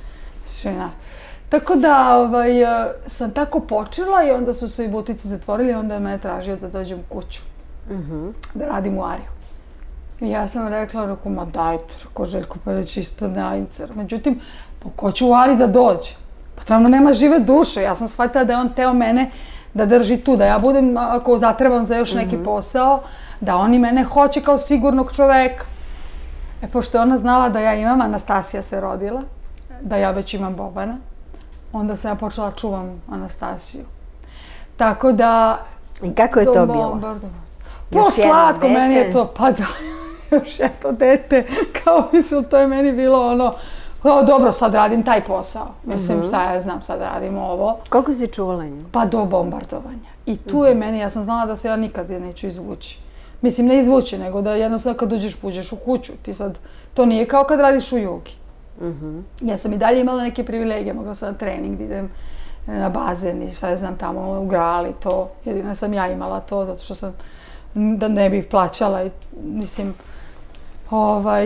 Tako da ovaj, sam tako počela i onda su se i butici zatvorili i onda je mene tražio da dođem u kuću. Uh-huh. Da radim u Ariju. I ja sam rekla, rekao, ma dajte, rekao, Željko, pa već ispadne Ajncer. Međutim, pa ko će u Ari da dođe? Pa tamo nema žive duše. Ja sam shvatila da je on teo mene da drži tu, da ja budem, ako zatrebam za još neki uh-huh. posao, da oni mene hoće kao sigurnog čoveka. E, pošto je ona znala da ja imam, Anastasija se rodila, da ja već imam Bobana, onda sam ja počela čuvam Anastasiju. Tako da...
I kako je to, to bilo?
Po slatko, dete. Meni je to, pa da, još jedno dete, kao mislim, to je meni bilo ono, o, dobro, sad radim taj posao, mislim, uh-huh. šta ja znam, sad radim ovo.
Koliko si čuvala nju?
Pa do bombardovanja. I tu uh-huh. je meni, ja sam znala da se ja nikad neću izvući. Mislim, ne izvući, nego da jednostavno kad uđeš, puđeš u kuću, ti sad, to nije kao kad radiš u Jugi. Uh-huh. Ja sam i dalje imala neke privilegije, mogla sam na trening, da idem na bazen i šta ja znam, tamo u grali, to, jedina sam ja imala to, zato što sam da ne bih plaćala i mislim ovaj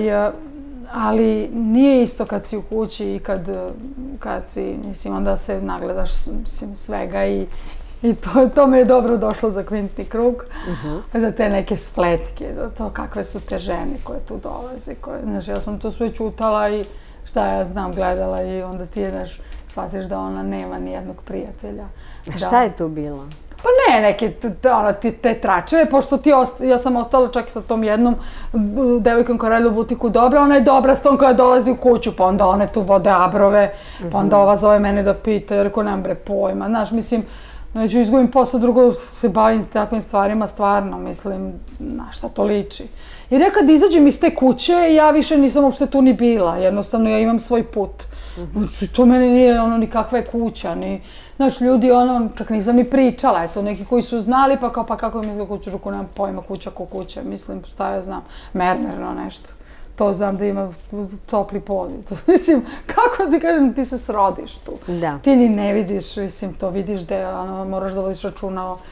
ali nije isto kad si u kući i kad kad si mislim onda se nagledaš mislim svega i i to to me je dobro došlo za kvintni krug uh-huh. za te neke spletke za to kakve su te žene koje tu dolaze koje znači ja sam to sve čutala i šta ja znam gledala i onda ti jedeš shvatiš da ona nema ni jednog prijatelja.
A šta je to bilo?
Pa ne, neke ono, te, te tračeve, pošto ti osta, ja sam ostala čak i sa tom jednom devojkom koja radi u butiku dobra, ona je dobra s tom koja dolazi u kuću, pa onda one tu vode abrove, mm-hmm. pa onda ova zove mene da pita, jer rekao, nemam bre pojma, znaš, mislim, neću izgubim posao, drugo se bavim s takvim stvarima, stvarno, mislim, na šta to liči. Jer ja kad izađem iz te kuće, ja više nisam uopšte tu ni bila, jednostavno ja imam svoj put. Znači, to meni nije ono nikakva je kuća, ni... Znaš, ljudi, ono, čak nisam ni pričala, eto, neki koji su znali, pa kao, pa kako je mislila kuću, ruku, nemam pojma, kuća ko kuća, mislim, šta ja znam, mermerno nešto. To znam da ima topli pod. Mislim, kako ti kažem, ti se srodiš tu.
Da.
Ti ni ne vidiš, mislim, to vidiš da ono, moraš da vodiš računa o,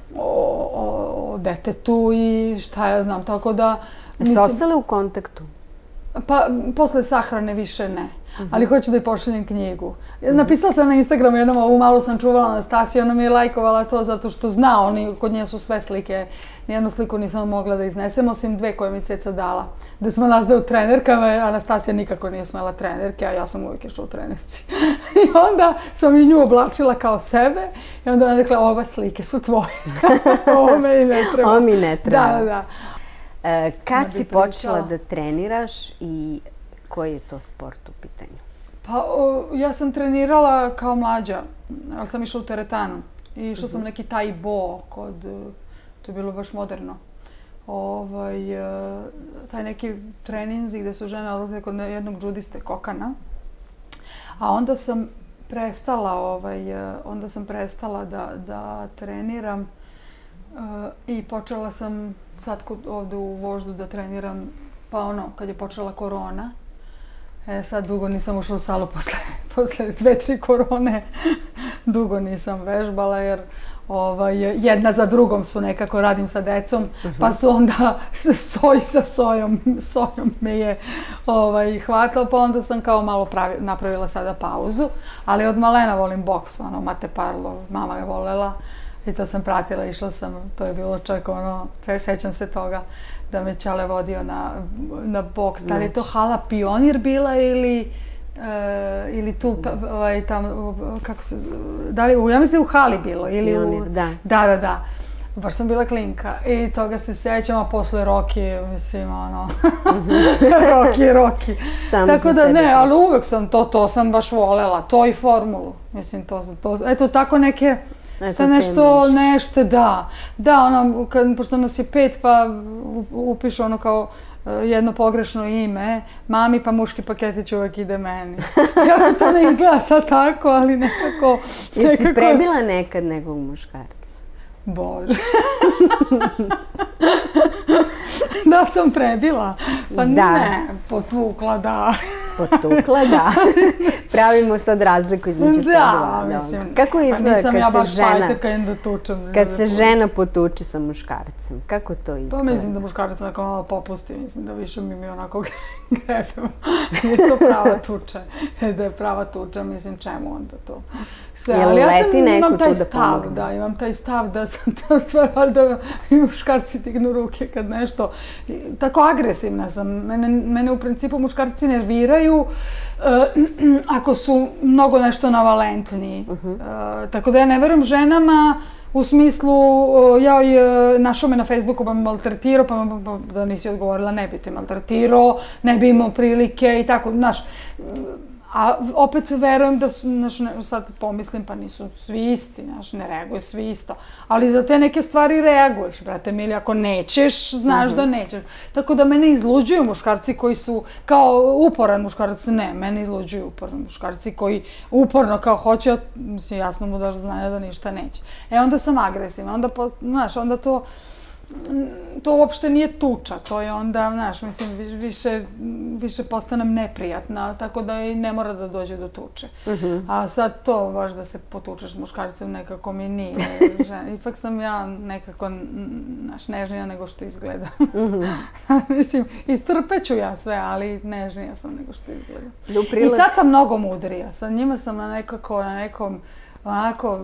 o, o detetu i šta ja znam, tako da...
Mislim, se ostale u kontaktu?
Pa, posle sahrane više ne. Uh-huh. Ali hoću da je pošaljem knjigu. Napisala sam na Instagramu jednom, ovu malo sam čuvala Anastasiju, ona mi je lajkovala to zato što zna, oni, kod nje su sve slike. Nijednu sliku nisam mogla da iznesem, osim dve koje mi Ceca dala. Da smo nas da u trenerkama, Anastasija nikako nije smela trenerke, a ja sam uvijek išla u trenerci. I onda sam i nju oblačila kao sebe i onda ona rekla, ove slike su tvoje. Ovo meni ne treba.
Ovo mi ne treba.
Da, da, da.
E, kad si počela da treniraš i koji je to sport u pitanju?
Pa, o, ja sam trenirala kao mlađa, ali sam išla u teretanu. I išla uh-huh. sam neki taj bo kod, to je bilo baš moderno, ovaj, taj neki treninzi gdje su žene odlaze kod jednog džudiste Kokana. A onda sam prestala, ovaj, onda sam prestala da, da treniram uh, i počela sam sad kod, ovdje u Voždu da treniram, pa ono, kad je počela korona. E, sad dugo nisam ušla u salu posle, posle dve, tri korone. Dugo nisam vežbala jer ovaj, jedna za drugom su nekako, radim sa decom, pa su onda soj sa sojom, sojom me je ovaj, hvatala, pa onda sam kao malo pravi, napravila sada pauzu, ali od malena volim boks, ono, Mate Parlo, mama je volela i to sam pratila, išla sam, to je bilo čak ono, sećam se toga, da me Ćale vodio na, na boks. Da li je to hala Pionir bila ili, uh, ili tu, ovaj, tamo, kako se, da li, ja mislim u hali bilo. Ili
Pionir,
u,
da.
Da, da, da. Baš sam bila klinka i toga se sećam, a posle Rocky, mislim, ono, Rocky, Rocky.
Samo
tako da
sebe
ne, ali uvek sam to, to sam baš volela, to i formulu. Mislim, to, to, eto, tako neke, sve nešto, nešto, da. Da, ono, kad, pošto nas je pet, pa upišu ono kao jedno pogrešno ime, mami, pa muški paketić uvek ide meni. Jako to ne izgleda sad tako, ali nekako...
Jesi nekako... prebila nekad nekog muškarca?
Bože. Da sam prebila? Pa
da.
Ne, potukla, da.
Potukla, da. Pravimo sad razliku između toga.
Da, mislim.
Kako izgleda kad se žena...
Pa nisam ja baš fajteka da tučem.
Kad se žena potuče sa muškarcem, kako to izgleda?
Pa mislim da muškarac onako malo popusti, mislim da više mi mi onako grefemo. Nije to prava tuča. Da je prava tuča, mislim čemu onda to. Sve, ali ja sam, imam taj stav, da, imam taj stav da sam, da i muškarci dignu ruke kad nešto, tako agresivna sam, mene, mene u principu muškarci nerviraju uh, ako su mnogo nešto navalentniji, uh -huh. uh, tako da ja ne verujem ženama u smislu, uh, ja je našao me na Facebooku pa me maltretirao, pa, pa da nisi odgovorila, ne bi te maltretirao, ne bi imao prilike i tako, znaš, a opet verujem da su, znaš, sad pomislim, pa nisu svi isti, znaš, ne reaguju svi isto. Ali za te neke stvari reaguješ, brate mili, ako nećeš, znaš da nećeš. Tako da mene izluđuju muškarci koji su kao uporan muškarac, ne, mene izluđuju uporan muškarci koji uporno kao hoće, mislim, jasno mu daš znanja da ništa neće. E, onda sam agresivna, onda, znaš, onda to... to uopšte nije tuča, to je onda, znaš, mislim, više, više postanem neprijatna, tako da i ne mora da dođe do tuče. A sad to, baš da se potučeš s muškarcem, nekako mi nije. Ipak sam ja nekako, znaš, nežnija nego što izgleda. Mislim, istrpeću ja sve, ali nežnija sam nego što izgleda. I sad sam mnogo mudrija, sa njima sam na nekako, na nekom, onako,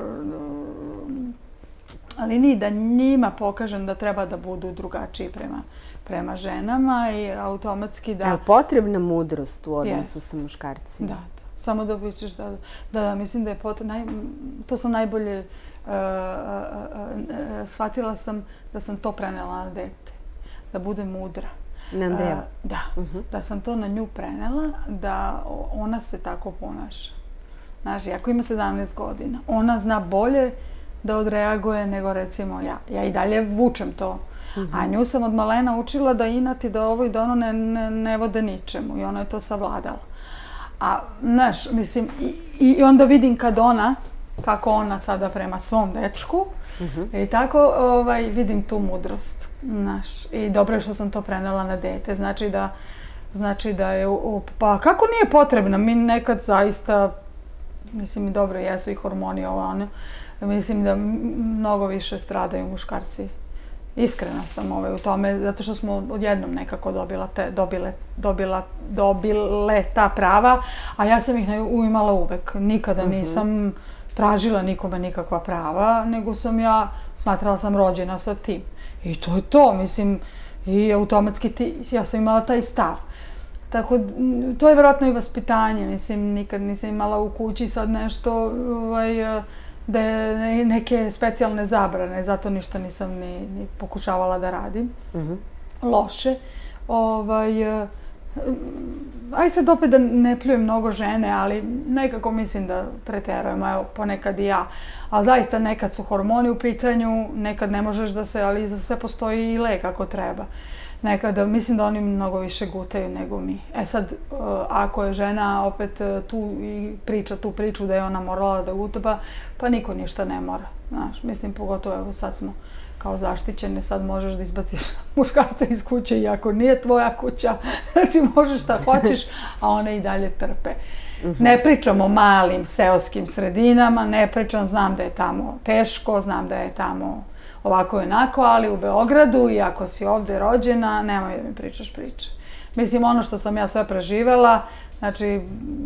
ali ni da njima pokažem da treba da budu drugačiji prema, prema ženama i automatski da...
Je potrebna mudrost u odnosu yes. sa muškarcima?
Da, da. Samo da običeš da, da, da, mislim da je potrebno, naj, to sam najbolje, uh, uh, uh, uh, shvatila sam da sam to prenela na dete, da bude mudra.
Na Andreju?
Uh, da, uh -huh. Da sam to na nju prenela, da ona se tako ponaša. Znaš, ako ima sedamnaest godina, ona zna bolje da odreaguje nego recimo ja. Ja i dalje vučem to. Uh-huh. A nju sam od malena učila da inati, da ovo i da ono ne, ne, ne vode ničemu. I ona je to savladala. A, znaš, mislim, i, i onda vidim kad ona, kako ona sada prema svom dečku, uh-huh. i tako ovaj, vidim tu mudrost. Znaš, i dobro je što sam to prenela na dete. Znači da, znači da je, pa kako nije potrebno? Mi nekad zaista, mislim, i dobro jesu i hormoni ovo, ono, mislim da mnogo više stradaju muškarci. Iskrena sam ovaj u tome, zato što smo odjednom nekako dobila te, dobile, dobila, dobile ta prava, a ja sam ih uimala uvek. Nikada nisam tražila nikome nikakva prava, nego sam ja, smatrala sam rođena sa tim. I to je to, mislim, i automatski ti, ja sam imala taj stav. Tako, to je vjerojatno i vaspitanje, mislim, nikad nisam imala u kući sad nešto, ovaj, da je neke specijalne zabrane, zato ništa nisam ni, ni pokušavala da radim. Uh-huh. Loše. Ovaj, aj sad opet da ne pljujem mnogo žene, ali nekako mislim da preterujem, evo, ponekad i ja. Ali zaista nekad su hormoni u pitanju, nekad ne možeš da se, ali za sve postoji i lek ako treba. Nekada, mislim da oni mnogo više gutaju nego mi. E sad, ako je žena opet tu i priča tu priču da je ona morala da guta, pa niko ništa ne mora. Znaš, mislim, pogotovo evo sad smo kao zaštićene, sad možeš da izbaciš muškarca iz kuće iako nije tvoja kuća. Znači, možeš šta hoćeš, a one i dalje trpe. Ne pričam o malim seoskim sredinama, ne pričam, znam da je tamo teško, znam da je tamo ovako i onako, ali u Beogradu i ako si ovde rođena, nemoj da mi pričaš priče. Mislim, ono što sam ja sve preživela, znači,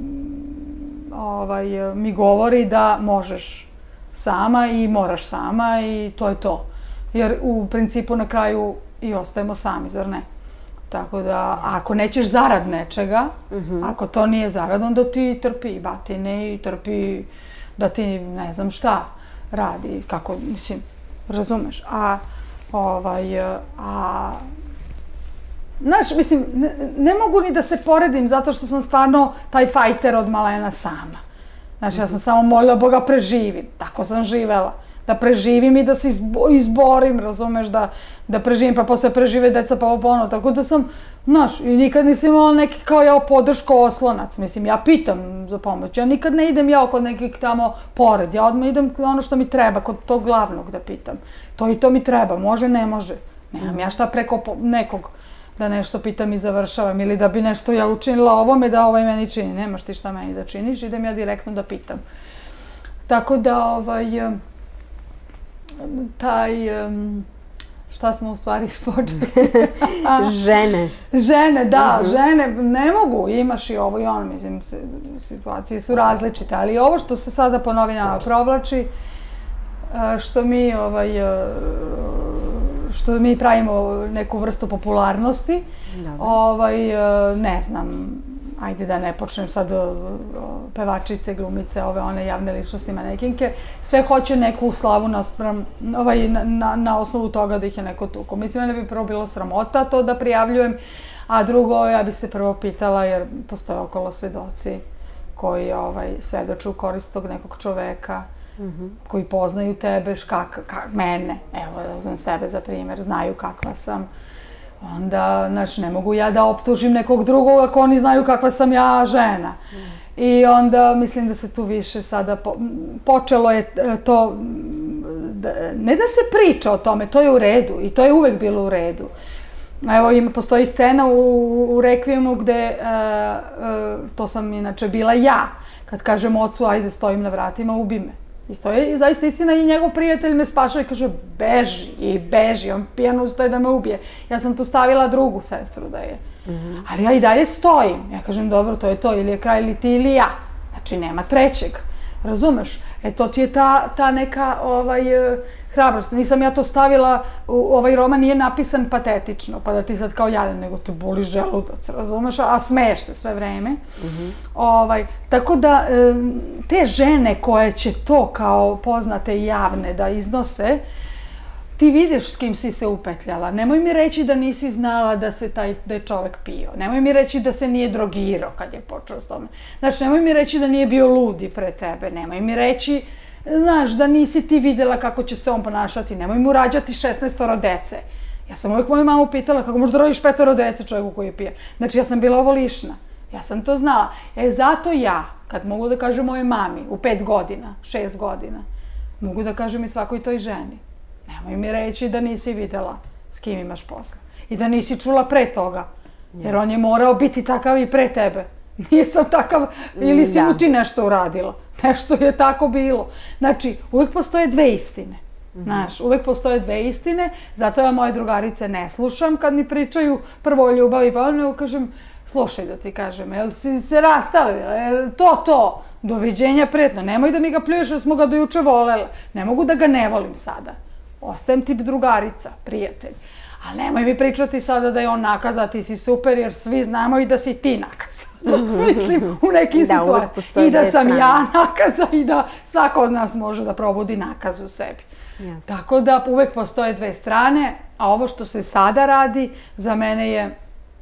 ovaj, mi govori da možeš sama i moraš sama i to je to. Jer u principu na kraju i ostajemo sami, zar ne? Tako da, ako nećeš zarad nečega, ako to nije zarad, onda ti trpi batine i trpi da ti ne znam šta radi, kako, mislim, razumeš. A, ovaj, a, znaš, mislim, ne, ne mogu ni da se poredim zato što sam stvarno taj fajter od malena sama. Znači, ja sam samo molila Boga preživim, tako sam živela. Da preživim i da se izborim, razumeš, da, da preživim, pa posle prežive deca, pa ono, tako da sam, znaš, i nikad nisam imala neki kao ja podrško oslonac, mislim, ja pitam za pomoć, ja nikad ne idem ja kod nekih tamo pored, ja odmah idem ono što mi treba, kod tog glavnog da pitam, to i to mi treba, može, ne može, nemam ja šta preko nekog da nešto pitam i završavam, ili da bi nešto ja učinila ovome da ovaj meni čini, nemaš ti šta meni da činiš, idem ja direktno da pitam. Tako da, ovaj, taj, šta smo u stvari počeli?
Žene.
Žene, da, žene, ne mogu, imaš i ovo i ono, mislim, situacije su različite, ali ovo što se sada po novinama provlači, što mi, ovaj, što mi pravimo neku vrstu popularnosti, ovaj, ne znam, ajde da ne počnem sad pevačice, glumice, ove one javne ličnosti, manekinke, sve hoće neku slavu naspram, ovaj, na, na osnovu toga da ih je neko tuko. Mislim, mene bi prvo bilo sramota to da prijavljujem, a drugo, ja bi se prvo pitala, jer postoje okolo svedoci koji ovaj, svedoče u korist tog nekog čoveka, koji poznaju tebe, kak, kak, mene, evo da uzmem sebe za primjer, znaju kakva sam, onda, znači, ne mogu ja da optužim nekog drugog ako oni znaju kakva sam ja žena. I onda mislim da se tu više sada, po, počelo je to, da, ne da se priča o tome, to je u redu i to je uvek bilo u redu. Evo, ima, postoji scena u, u Rekviemu gde, uh, uh, to sam inače bila ja, kad kažem ocu, ajde stojim na vratima, ubi me. I to je zaista istina i njegov prijatelj me spašao i kaže beži i beži, on pijan ustaje da me ubije. Ja sam tu stavila drugu sestru da je. Ali ja i dalje stojim. Ja kažem dobro, to je to, ili je kraj ili ti ili ja. Znači nema trećeg. Razumeš? E to ti je ta, ta neka ovaj, hrabrost. Nisam ja to stavila, ovaj roman nije napisan patetično, pa da ti sad kao jadan, nego te boli želudac, razumeš? A smeješ se sve vreme. Mm-hmm. ovaj, tako da, te žene koje će to kao poznate i javne da iznose, ti vidiš s kim si se upetljala. Nemoj mi reći da nisi znala da se taj, da je čovek pio. Nemoj mi reći da se nije drogirao kad je počeo s tome. Znači, nemoj mi reći da nije bio ludi pre tebe. Nemoj mi reći, znaš, da nisi ti vidjela kako će se on ponašati. Nemoj mu rađati šesnaestoro dece. Ja sam uvijek moju mamu pitala kako možeš da rodiš petoro dece čovjeku koji je pijan. Znači, ja sam bila ovo lišna. Ja sam to znala. E, zato ja, kad mogu da kažem mojoj mami u pet godina, šest godina, mogu da kažem i svakoj toj ženi. Nemoj mi reći da nisi vidjela s kim imaš posla. I da nisi čula pre toga. Jer on je morao biti takav i pre tebe. Nije sam takav, ili si mu ti nešto uradila. Nešto je tako bilo. Znači, uvijek postoje dve istine. Znaš, uvijek postoje dve istine. Zato ja moje drugarice ne slušam kad mi pričaju prvo o ljubavi. Pa nego kažem, slušaj da ti kažem, jel si se rastavila, jel to, to. Doviđenja, prijetno. Nemoj da mi ga pljuješ jer smo ga dojuče volele. Ne mogu da ga ne volim sada. Ostajem ti drugarica, prijatelj. Ali nemoj mi pričati sada da je on nakazan, ti si super, jer svi znamo i da si ti nakazan. Mislim, u nekim situacijama. I da sam ja nakazan i da svako od nas može da probudi nakaz u sebi. Tako da uvek postoje dve strane, a ovo što se sada radi za mene je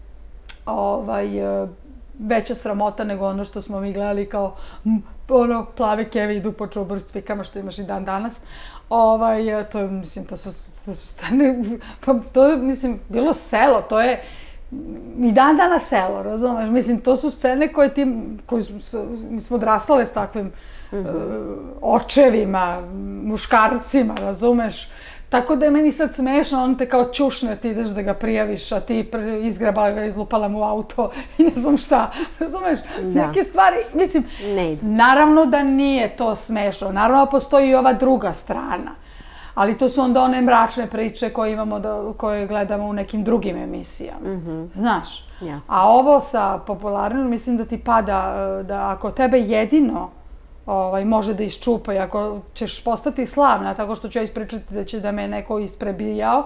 veća sramota nego ono što smo mi gledali kao ono, plave keve idu po čuboru s cvikama što imaš i dan danas. Ovaj, to je, mislim, to su, to su scene, pa to je, mislim, bilo selo, to je i dan danas selo, razumeš? Mislim, to su scene koje ti, koji su, mi smo odraslale s takvim očevima, muškarcima, razumeš? Tako da je meni sad smešno, on te kao čušne, ti ideš da ga prijaviš, a ti izgrabala ga, izlupala mu auto i ne znam šta, razumeš? Neke stvari, mislim, naravno da nije to smešno, naravno postoji i ova druga strana, ali to su onda one mračne priče koje imamo, koje gledamo u nekim drugim emisijama, znaš? A ovo sa popularnom, mislim da ti pada, da ako tebe jedino može da iščupa i ako ćeš postati slavna tako što ću ja ispričati da će da me neko isprebijao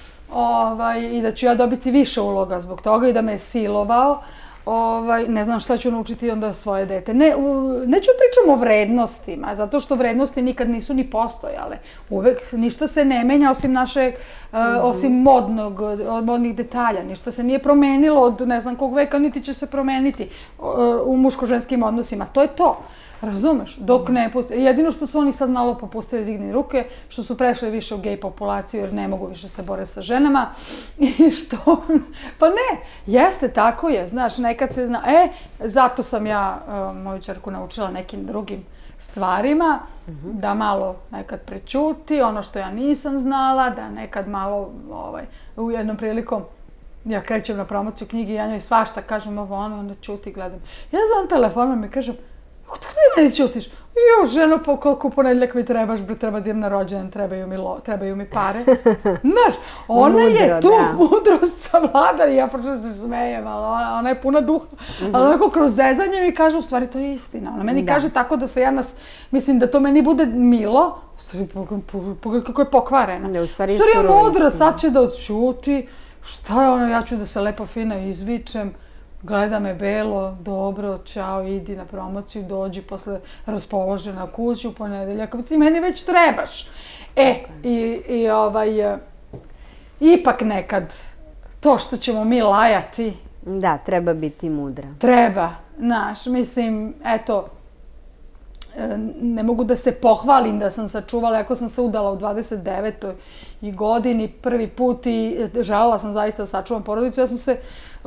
i da ću ja dobiti više uloga zbog toga i da me je silovao, ne znam šta ću naučiti onda svoje dete. Neću pričam o vrednostima, zato što vrednosti nikad nisu ni postojale. Uvek ništa se ne menja osim našeg, osim modnog, od modnih detalja. Ništa se nije promenilo od ne znam kog veka, niti će se promeniti u muško-ženskim odnosima. To je to. Razumeš? Dok ne puste. Jedino što su oni sad malo popustili digni ruke, što su prešli više u gej populaciju jer ne mogu više se bore sa ženama. I što? Pa ne, jeste, tako je. Znaš, nekad se zna, e, zato sam ja moju ćerku naučila nekim drugim stvarima, da malo nekad prećuti, ono što ja nisam znala, da nekad malo, u jednom prilikom, ja krećem na promociju knjige i ja njoj svašta kažem ovo ono, onda ćuti i gledam. Ja zovem telefonom i kažem, kako ti meni ćutiš? Jo, ženo, po koliko ponedeljak mi trebaš, bre, treba da idem na rođendan, trebaju mi pare. Znaš, ona je tu mudrost savlada i ja počeo se smejem, ali ona je puna duha. Ali onako kroz zezanje mi kaže, u stvari to je istina. Ona meni kaže tako da se ja nas, mislim da to meni bude milo, u stvari pogledaj kako je pokvarena. U stvari je mudra, sad će da odćuti, šta je ono, ja ću da se lepo fino izvičem. Gleda me belo, dobro, čao, idi na promociju, dođi posle raspoložena kući u ponedeljak, ti meni već trebaš. E, i ovaj, ipak nekad, to što ćemo mi lajati...
Da, treba biti mudra.
Treba, znaš, mislim, eto, ne mogu da se pohvalim da sam sačuvala, ako sam se udala u dvadeset devetoj godini, prvi put i želela sam zaista da sačuvam porodicu, ja sam se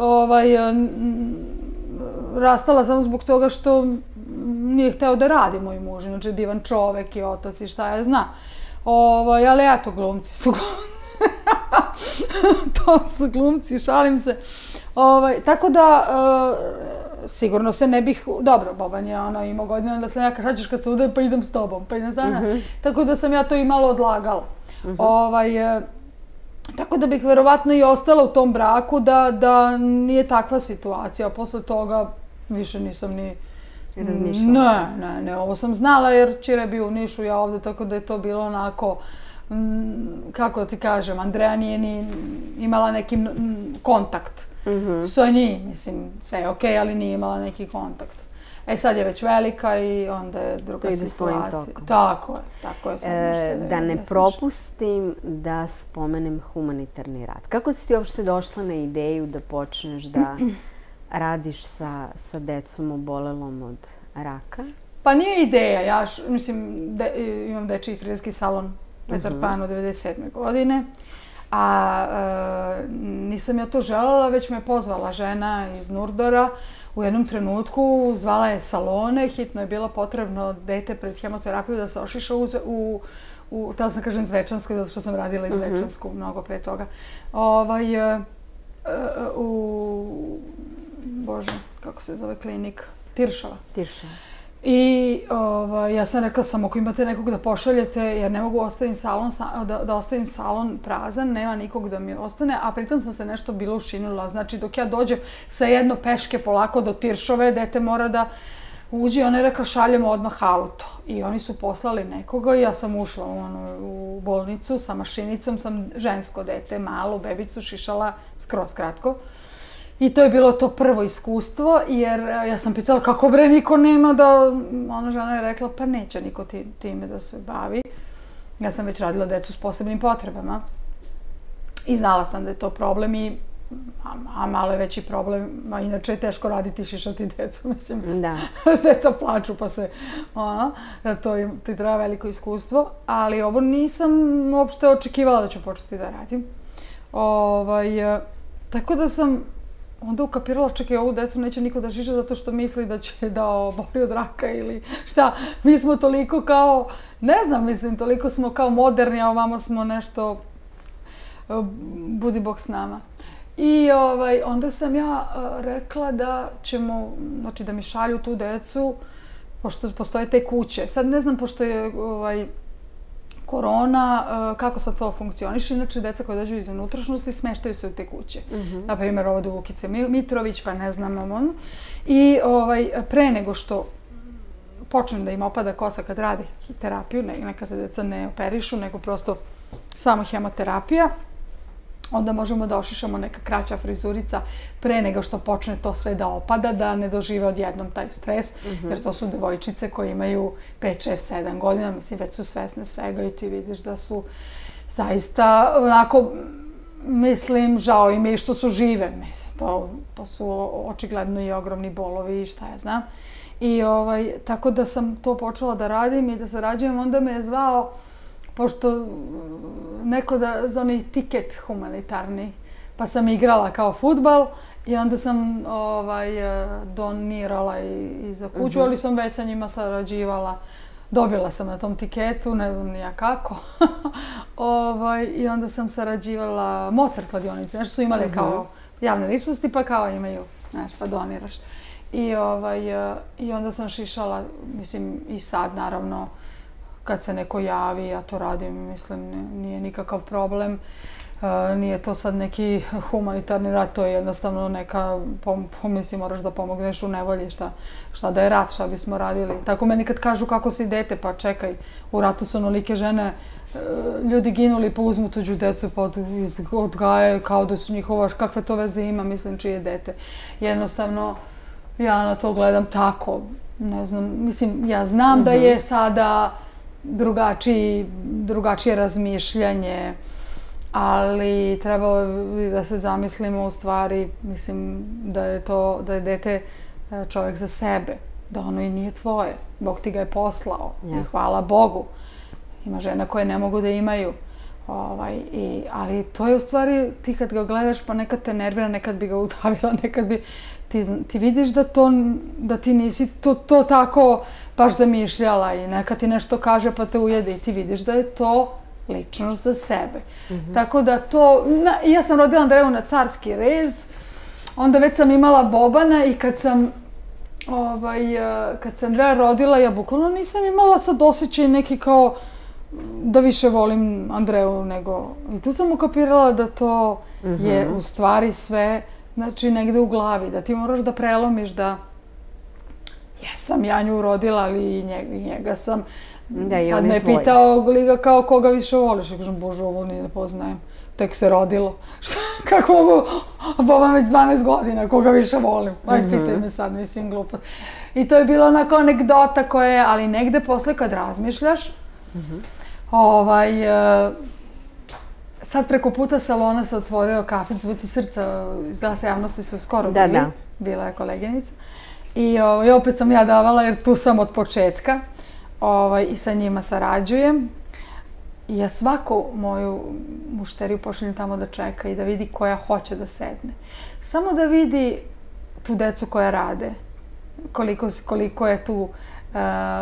rastala samo zbog toga što nije hteo da radi moj muž, znači divan čovek i otac i šta ja znam. Ali eto, glumci su glumci. To su glumci, šalim se. Tako da, sigurno se ne bih... Dobro, Boban je imao godina da sam ja kad ćeš kad se udajem pa idem s tobom, pa idem s dana. Tako da sam ja to i malo odlagala. Tako da bih verovatno i ostala u tom braku da nije takva situacija. Posle toga više nisam ni... Ne, ne, ne, ovo sam znala jer Čire bio u Nišu, ja ovde, tako da je to bilo onako, kako da ti kažem, Andreja nije ni imala neki kontakt sa njim, mislim, sve je okej, ali nije imala neki kontakt. E sad je već velika i onda je druga situacija. Tako je, tako je.
Da ne propustim da spomenem humanitarni rad. Kako si ti uopšte došla na ideju da počneš da radiš sa decom obolelom od raka?
Pa nije ideja, ja mislim, imam dečiji frizerski salon Petar Pan od devedeset sedme godine, a nisam ja to želela, već me pozvala žena iz Nurdora u jednom trenutku, zvala je salone, hitno je bilo potrebno dete pred hemoterapiju da se ošiša u, tada sam kažem Zvečanskoj, zato što sam radila iz Zvečansku mnogo pre toga, u, bože, kako se zove klinika, Tiršova.
Tiršova.
I ja sam rekla sam, ako imate nekog da pošaljete, jer ne mogu da ostavim salon prazan, nema nikog da mi ostane, a pritom sam se nešto bilo ušinula. Znači, dok ja dođem sa jedno peške polako do Tiršove, dete mora da uđe i ona je rekla šaljemo odmah auto. I oni su poslali nekoga i ja sam ušla u bolnicu sa mašinicom, sam žensko dete, malu bebicu, šišala skroz kratko. I to je bilo to prvo iskustvo, jer ja sam pitala kako bre niko nema da... Ona žena je rekla pa neće niko time da se bavi. Ja sam već radila decu s posebnim potrebama. I znala sam da je to problem i... A malo je veći problem, a inače je teško raditi i šišati decu, mislim. Da. Deca plaču pa se... To ti treba veliko iskustvo, ali ovo nisam uopšte očekivala da ću početi da radim. Tako da sam... onda ukapirala, čekaj, ovu decu neće niko da šiša zato što misli da će da oboli od raka ili šta. Mi smo toliko kao, ne znam, mislim, toliko smo kao moderni, a ovamo smo nešto, budi Bog s nama. I ovaj, onda sam ja rekla da ćemo, znači da mi šalju tu decu, pošto postoje te kuće. Sad ne znam, pošto je ovaj, korona, kako sad to funkcioniše. Inače, deca koja dođu iz unutrašnjosti smeštaju se u te kuće. Mm-hmm. Naprimjer, ovdje u Vukice Mitrović, pa ne znam, ono. I ovaj, pre nego što počne da im opada kosa kad radi terapiju, neka se deca ne operišu, nego prosto samo hemoterapija, onda možemo da ošišamo neka kraća frizurica pre nego što počne to sve da opada, da ne dožive odjednom taj stres, mm-hmm. jer to su devojčice koje imaju pet, šest, sedam godina, mislim, već su svesne svega i ti vidiš da su zaista, onako, mislim, žao im je što su žive, mislim, to, to su očigledno i ogromni bolovi i šta ja znam. I ovaj, tako da sam to počela da radim i da sarađujem, onda me je zvao, pošto neko da za onaj tiket humanitarni, pa sam igrala kao fudbal i onda sam ovaj, donirala i, i za kuću, uh-huh. ali sam već sa njima sarađivala. Dobila sam na tom tiketu, ne znam nija kako. ovaj, I onda sam sarađivala Mozart kladionice, nešto su imali uh-huh. kao javne ličnosti, pa kao imaju, znaš, pa doniraš. I, ovaj, i onda sam šišala, mislim, i sad naravno, kad se neko javi, ja to radim, mislim, nije nikakav problem. E, nije to sad neki humanitarni rat, to je jednostavno neka, mislim, moraš da pomogneš u nevolji, šta, šta da je rat, šta bismo radili. Tako meni kad kažu kako si dete, pa čekaj, u ratu su onolike žene, e, ljudi ginuli pa uzmu tuđu decu pa od, iz, odgaje kao da su njihova, kakve to veze ima, mislim, čije dete. Jednostavno, ja na to gledam tako, ne znam, mislim, ja znam mm-hmm. da je sada drugačiji, drugačije razmišljanje, ali trebalo bi da se zamislimo u stvari, mislim, da je to, da je dete čovjek za sebe, da ono i nije tvoje. Bog ti ga je poslao. Yes. I hvala Bogu. Ima žena koje ne mogu da imaju. Ovaj, i, ali to je u stvari, ti kad ga gledaš, pa nekad te nervira, nekad bi ga udavila, nekad bi... Ti, ti vidiš da, to, da ti nisi to, to tako baš zamišljala i neka ti nešto kaže pa te ujede i ti vidiš da je to ličnost za sebe. Mm-hmm. Tako da to... Na, ja sam rodila Andreju na carski rez, onda već sam imala Bobana i kad sam, ovaj, kad sam Andreja rodila, ja bukvalno nisam imala sad osjećaj neki kao da više volim Andreju nego... I tu sam ukapirala da to mm-hmm. je u stvari sve... Znači, negde u glavi, da ti moraš da prelomiš da jesam ja nju rodila, ali i njega, njega sam.
Da, i
kad me je pitao Liga kao koga više voliš, ja kažem, bože, ovo ni ne poznajem. Tek se rodilo. Kako mogu, Boba već dvanaest godina, koga više volim. Aj, mm-hmm. pitaj me sad, mislim, glupo. I to je bila onako anegdota koja je, ali negde posle kad razmišljaš, mm-hmm. ovaj... Sad preko puta salona se otvorio kafić Zvuci srca, iz Glasa javnosti su skoro
da,
bili,
da.
bila je koleginica. I, o, i opet sam ja davala jer tu sam od početka ovaj, i sa njima sarađujem. I ja svaku moju mušteriju pošaljem tamo da čeka i da vidi koja hoće da sedne. Samo da vidi tu decu koja rade, koliko, koliko je tu, uh,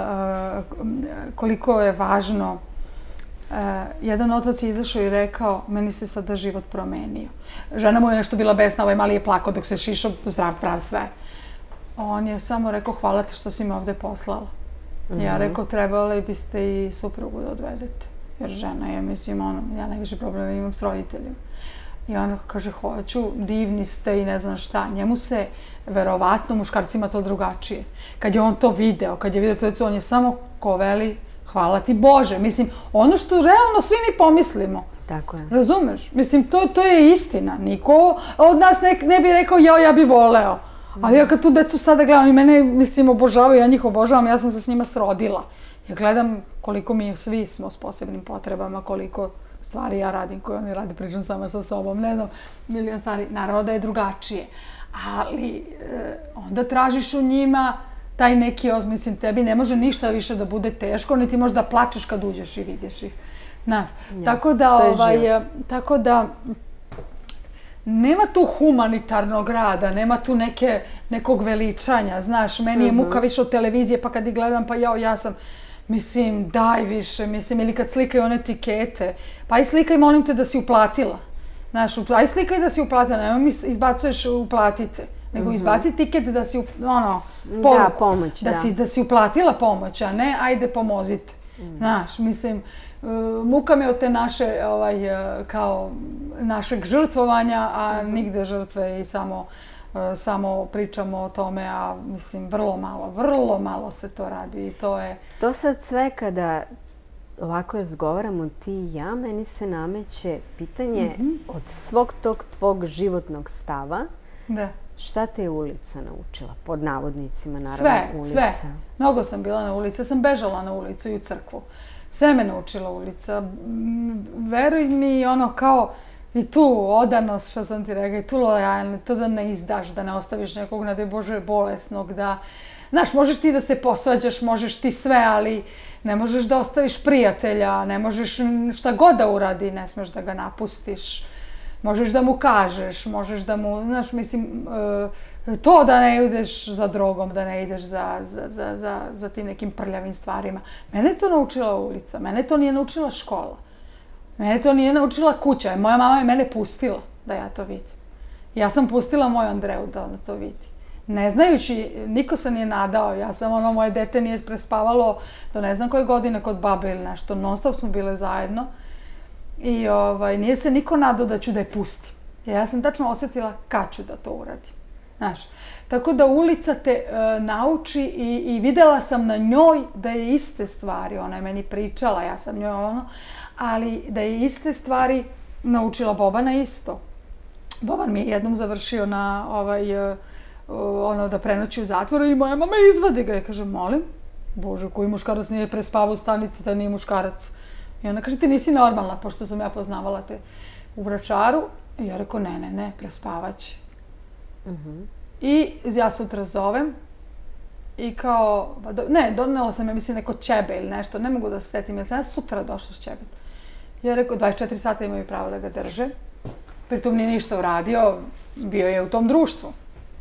koliko je važno. Uh, jedan otac je izašao i rekao, meni se sada život promenio. Žena mu je nešto bila besna, ovaj mali je plakao dok se šišao, zdrav, prav, sve. On je samo rekao, hvala ti što si me ovde poslala. Mm-hmm. Ja rekao, trebali biste i suprugu da odvedete. Jer žena je, mislim, ono, ja najviše problema imam s roditeljima. I ona kaže, hoću, divni ste i ne znam šta. Njemu se, verovatno, muškarcima to drugačije. Kad je on to video, kad je video to decu, on je samo ko veli, hvala ti Bože. Mislim, ono što realno svi mi pomislimo.
Tako je.
Razumeš? Mislim, to, to je istina. Niko od nas ne, ne bi rekao, jao, ja bi voleo. Ali ja kad tu decu sada gledam, oni mene, mislim, obožavaju, ja njih obožavam, ja sam se s njima srodila. Ja gledam koliko mi svi smo s posebnim potrebama, koliko stvari ja radim, koje oni radi, pričam sama sa sobom, ne znam, milion stvari. Naravno da je drugačije. Ali e, onda tražiš u njima taj neki, mislim, tebi ne može ništa više da bude teško, niti možeš da plačeš kad uđeš i vidiš ih. Na, yes, tako da, ovaj, tako da, nema tu humanitarnog rada, nema tu neke, nekog veličanja, znaš, meni je muka više od televizije, pa kad ih gledam, pa jao, ja sam, mislim, daj više, mislim, ili kad slikaju one etikete, pa aj slikaj, molim te da si uplatila, znaš, aj slikaj da si uplatila, nema mi izbacuješ uplatite, nego izbaci tiket da si, ono, poruku,
da, pomoć,
da, si, da si uplatila pomoć, a ne, ajde pomozite, znaš, mislim, muka me od te naše, ovaj, kao, našeg žrtvovanja, a nigde žrtve i samo, samo pričamo o tome, a mislim, vrlo malo, vrlo malo se to radi i to je...
To sad sve kada ovako razgovaramo ti i ja, meni se nameće pitanje od svog tog tvog životnog stava.
Da.
Šta te je ulica naučila? Pod navodnicima, naravno,
sve,
ulica.
Sve, sve. Mnogo sam bila na ulici. Ja sam bežala na ulicu i u crkvu. Sve me naučila ulica. Veruj mi, ono, kao i tu odanost, što sam ti rekla, i tu lojalnost, to da ne izdaš, da ne ostaviš nekog, ne daj Bože, bolesnog, da... Znaš, možeš ti da se posvađaš, možeš ti sve, ali ne možeš da ostaviš prijatelja, ne možeš šta god da uradi, ne smeš da ga napustiš. Možeš da mu kažeš, možeš da mu, znaš, mislim, to da ne ideš za drogom, da ne ideš za, za, za, za, za tim nekim prljavim stvarima. Mene je to naučila ulica, mene to nije naučila škola. Mene to nije naučila kuća. Moja mama je mene pustila da ja to vidim. Ja sam pustila moju Andreju da ona to vidi. Ne znajući, niko se nije nadao. Ja sam, ono, moje dete nije prespavalo do ne znam koje godine kod babe ili nešto. Non stop smo bile zajedno. I ovaj, nije se niko nadao da ću da je pustim. Ja sam tačno osjetila kad ću da to uradim. Znaš, tako da ulica te e, nauči i, i videla sam na njoj da je iste stvari. Ona je meni pričala, ja sam njoj ono, ali da je iste stvari naučila Bobana isto. Boban mi je jednom završio na ovaj, e, ono da prenoći u zatvoru i moja mama izvadi ga. Ja kažem, molim, Bože, koji muškarac nije prespavao u stanici, da nije muškarac. I ona kaže, ti nisi normalna, pošto sam ja poznavala te u Vračaru. I ja rekao, ne, ne, ne, prespavaće. Uh-huh. I ja sutra zovem i kao, ne, donela sam ja, mislim, neko ćebe ili nešto, ne mogu da se setim, jer sam ja sutra došla s ćebem. Ja rekao, dvadeset četiri sata imaju pravo da ga drže. Pritom nije ništa uradio, bio je u tom društvu.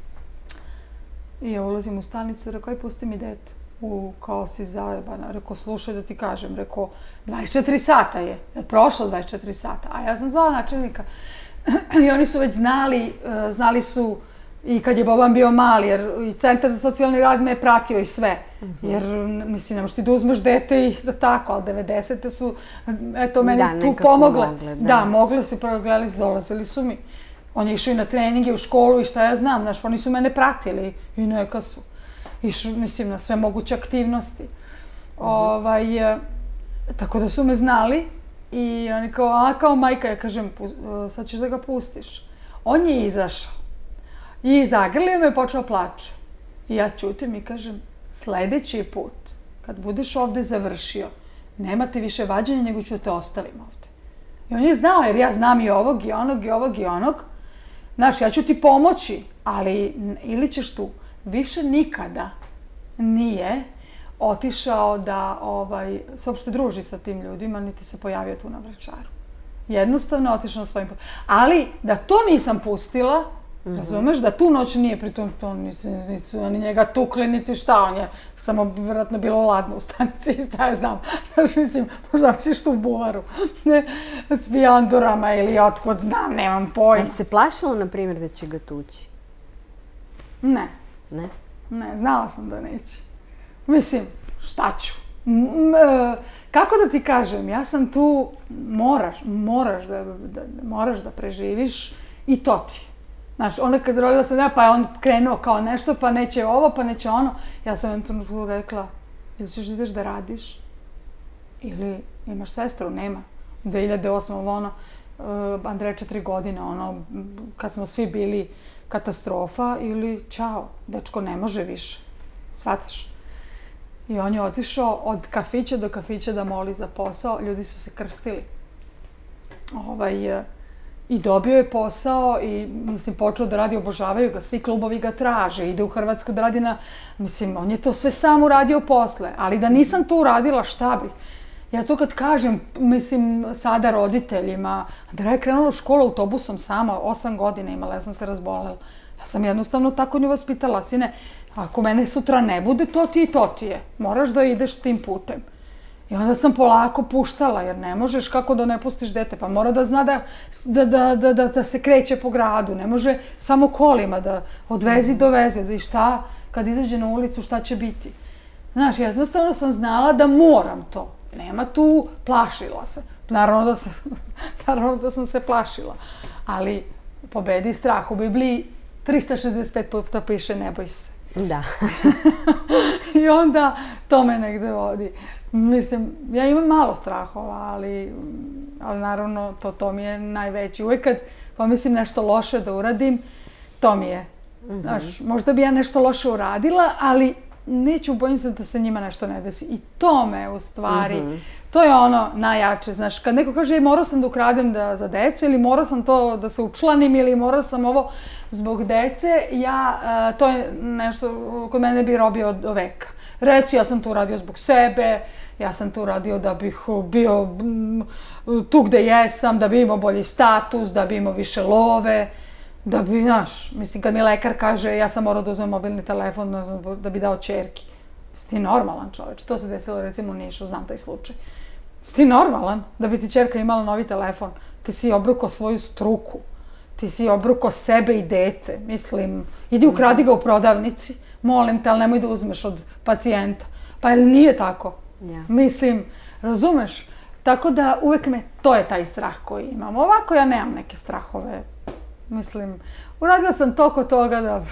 I ja ulazim u stanicu i rekao, aj pusti mi dete. U, kao si zajebana. Rekao, slušaj da ti kažem. Rekao, dvadeset četiri sata je. Je prošlo dvadeset četiri sata. A ja sam zvala načelnika. I oni su već znali, znali su i kad je Boban bio mali, jer i Centar za socijalni rad me je pratio i sve. Jer, mislim, ne možeš ti da uzmeš dete i da tako, ali devedesete su, eto, meni
da,
tu pomogle.
Mogle, da.
da, mogle su, progledali, dolazili su mi. On je išao i na treninge u školu i šta ja znam, znaš, oni su mene pratili i neka su. Išao, mislim, na sve moguće aktivnosti. Uh-huh. Ovaj, e, tako da su me znali i oni kao, a kao majka, ja kažem, sad ćeš da ga pustiš. On je izašao i zagrlio me i počeo plače. I ja ćutim i kažem, sledeći put, kad budeš ovde završio, nema ti više vađenja, nego ću te ostavim ovde. I on je znao, jer ja znam i ovog, i onog, i ovog, i onog. Znaš, ja ću ti pomoći, ali ili ćeš tu. Više nikada nije otišao da ovaj, se uopšte druži sa tim ljudima, niti se pojavio tu na Vračaru. Jednostavno otišao na svojim... Ali da to nisam pustila, mm-hmm. razumeš, da tu noć nije, pritom to niti, niti su oni njega tukli, niti šta, on je samo vjerojatno bilo ladno u stanici, šta ja znam. Znaš, mislim, možda ćeš tu u buvaru, ne, s pijandurama ili otkud znam, nemam pojma.
A se plašilo, na primjer, da će ga tući?
Ne.
Ne?
Ne, znala sam da neće. Mislim, šta ću? M- e, kako da ti kažem, ja sam tu, moraš, moraš da, da, moraš da preživiš i to ti. Znaš, onda kad rodila sam ja, pa je on krenuo kao nešto, pa neće ovo, pa neće ono. Ja sam jednom trenutku rekla, ili ćeš ideš da radiš? Ili imaš sestru? Nema. dve hiljade osme ono, Andreja četiri godine, ono, kad smo svi bili katastrofa ili ćao, dečko ne može više, shvataš. I on je otišao od kafića do kafića da moli za posao, ljudi su se krstili. Ovaj, i dobio je posao i, mislim, počeo da radi, obožavaju ga, svi klubovi ga traže, ide u Hrvatsku da radi na, mislim, on je to sve sam uradio posle, ali da nisam to uradila, šta bih? Ja to kad kažem, mislim, sada roditeljima, Andreja je krenula u školu autobusom sama, osam godina imala, ja sam se razbolela. Ja sam jednostavno tako nju vaspitala, sine, ako mene sutra ne bude, to ti i to ti je. Moraš da ideš tim putem. I onda sam polako puštala, jer ne možeš kako da ne pustiš dete, pa mora da zna da, da, da, da, da, da se kreće po gradu, ne može samo kolima da odvezi, dovezi, i šta, kad izađe na ulicu, šta će biti. Znaš, jednostavno sam znala da moram to. Nema tu, plašila se. Naravno da sam, naravno da sam se plašila. Ali pobedi strah. U Bibliji trista šezdeset pet puta piše ne boj se.
Da.
I onda to me negde vodi. Mislim, ja imam malo strahova, ali, ali naravno to, to mi je najveći. Uvijek kad pomislim nešto loše da uradim, to mi je. Mm-hmm. Znaš, možda bi ja nešto loše uradila, ali neću, bojim se da se njima nešto ne desi. I to me u stvari, mm-hmm. to je ono najjače. Znaš, kad neko kaže, ej, morao sam da ukradem da, za decu, ili morao sam to da se učlanim, ili morao sam ovo zbog dece, ja, uh, to je nešto kod mene bi robio od veka. Reci, ja sam to uradio zbog sebe, ja sam to uradio da bih bio tu gde jesam, da bi imao bolji status, da bi imao više love, da bi, znaš, mislim, kad mi lekar kaže ja sam morao da uzmem mobilni telefon da bi dao ćerki. Si ti normalan čoveč? To se desilo recimo u Nišu, znam taj slučaj. Si ti normalan da bi ti ćerka imala novi telefon? Ti si obrukao svoju struku. Ti si obrukao sebe i dete. Mislim, idi ukradi ga u prodavnici. Molim te, ali nemoj da uzmeš od pacijenta. Pa ili nije tako? Yeah. Mislim, razumeš? Tako da uvek me, to je taj strah koji imam. Ovako ja nemam neke strahove. Mislim, uradila sam toliko toga da,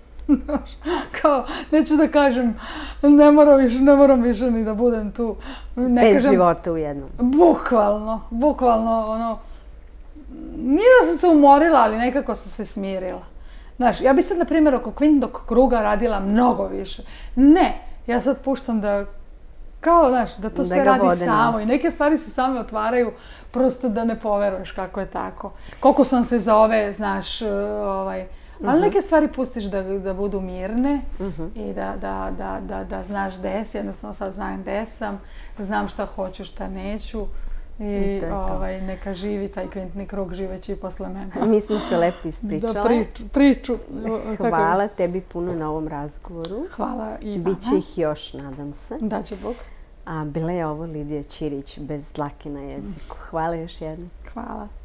kao, neću da kažem, ne moram više, ne moram više ni da budem tu. Ne
Bez
kažem,
života u jednom.
Bukvalno, bukvalno, ono, nije da sam se umorila, ali nekako sam se smirila. Znaš, ja bi sad, na primjer, oko kvintnog kruga radila mnogo više. Ne, ja sad puštam da, kao, znaš, da to da sve radi samo i neke stvari se same otvaraju, prosto da ne poveruješ kako je tako. Koliko sam se zove, znaš, ovaj, ali neke stvari pustiš da, da budu mirne uh-huh. i da, da, da, da, da znaš gde si, jednostavno sad znam gde sam, znam šta hoću, šta neću. I ovaj, neka živi taj kvintni krug živeći i posle mene.
Mi smo se lepo ispričale.
Da, priču. priču.
Hvala tebi puno na ovom razgovoru.
Hvala i vama.
Biće ih još, nadam se.
Da će Bog.
A bila je ovo Lidija Ćirić bez dlake na jeziku. Hvala još jednom.
Hvala.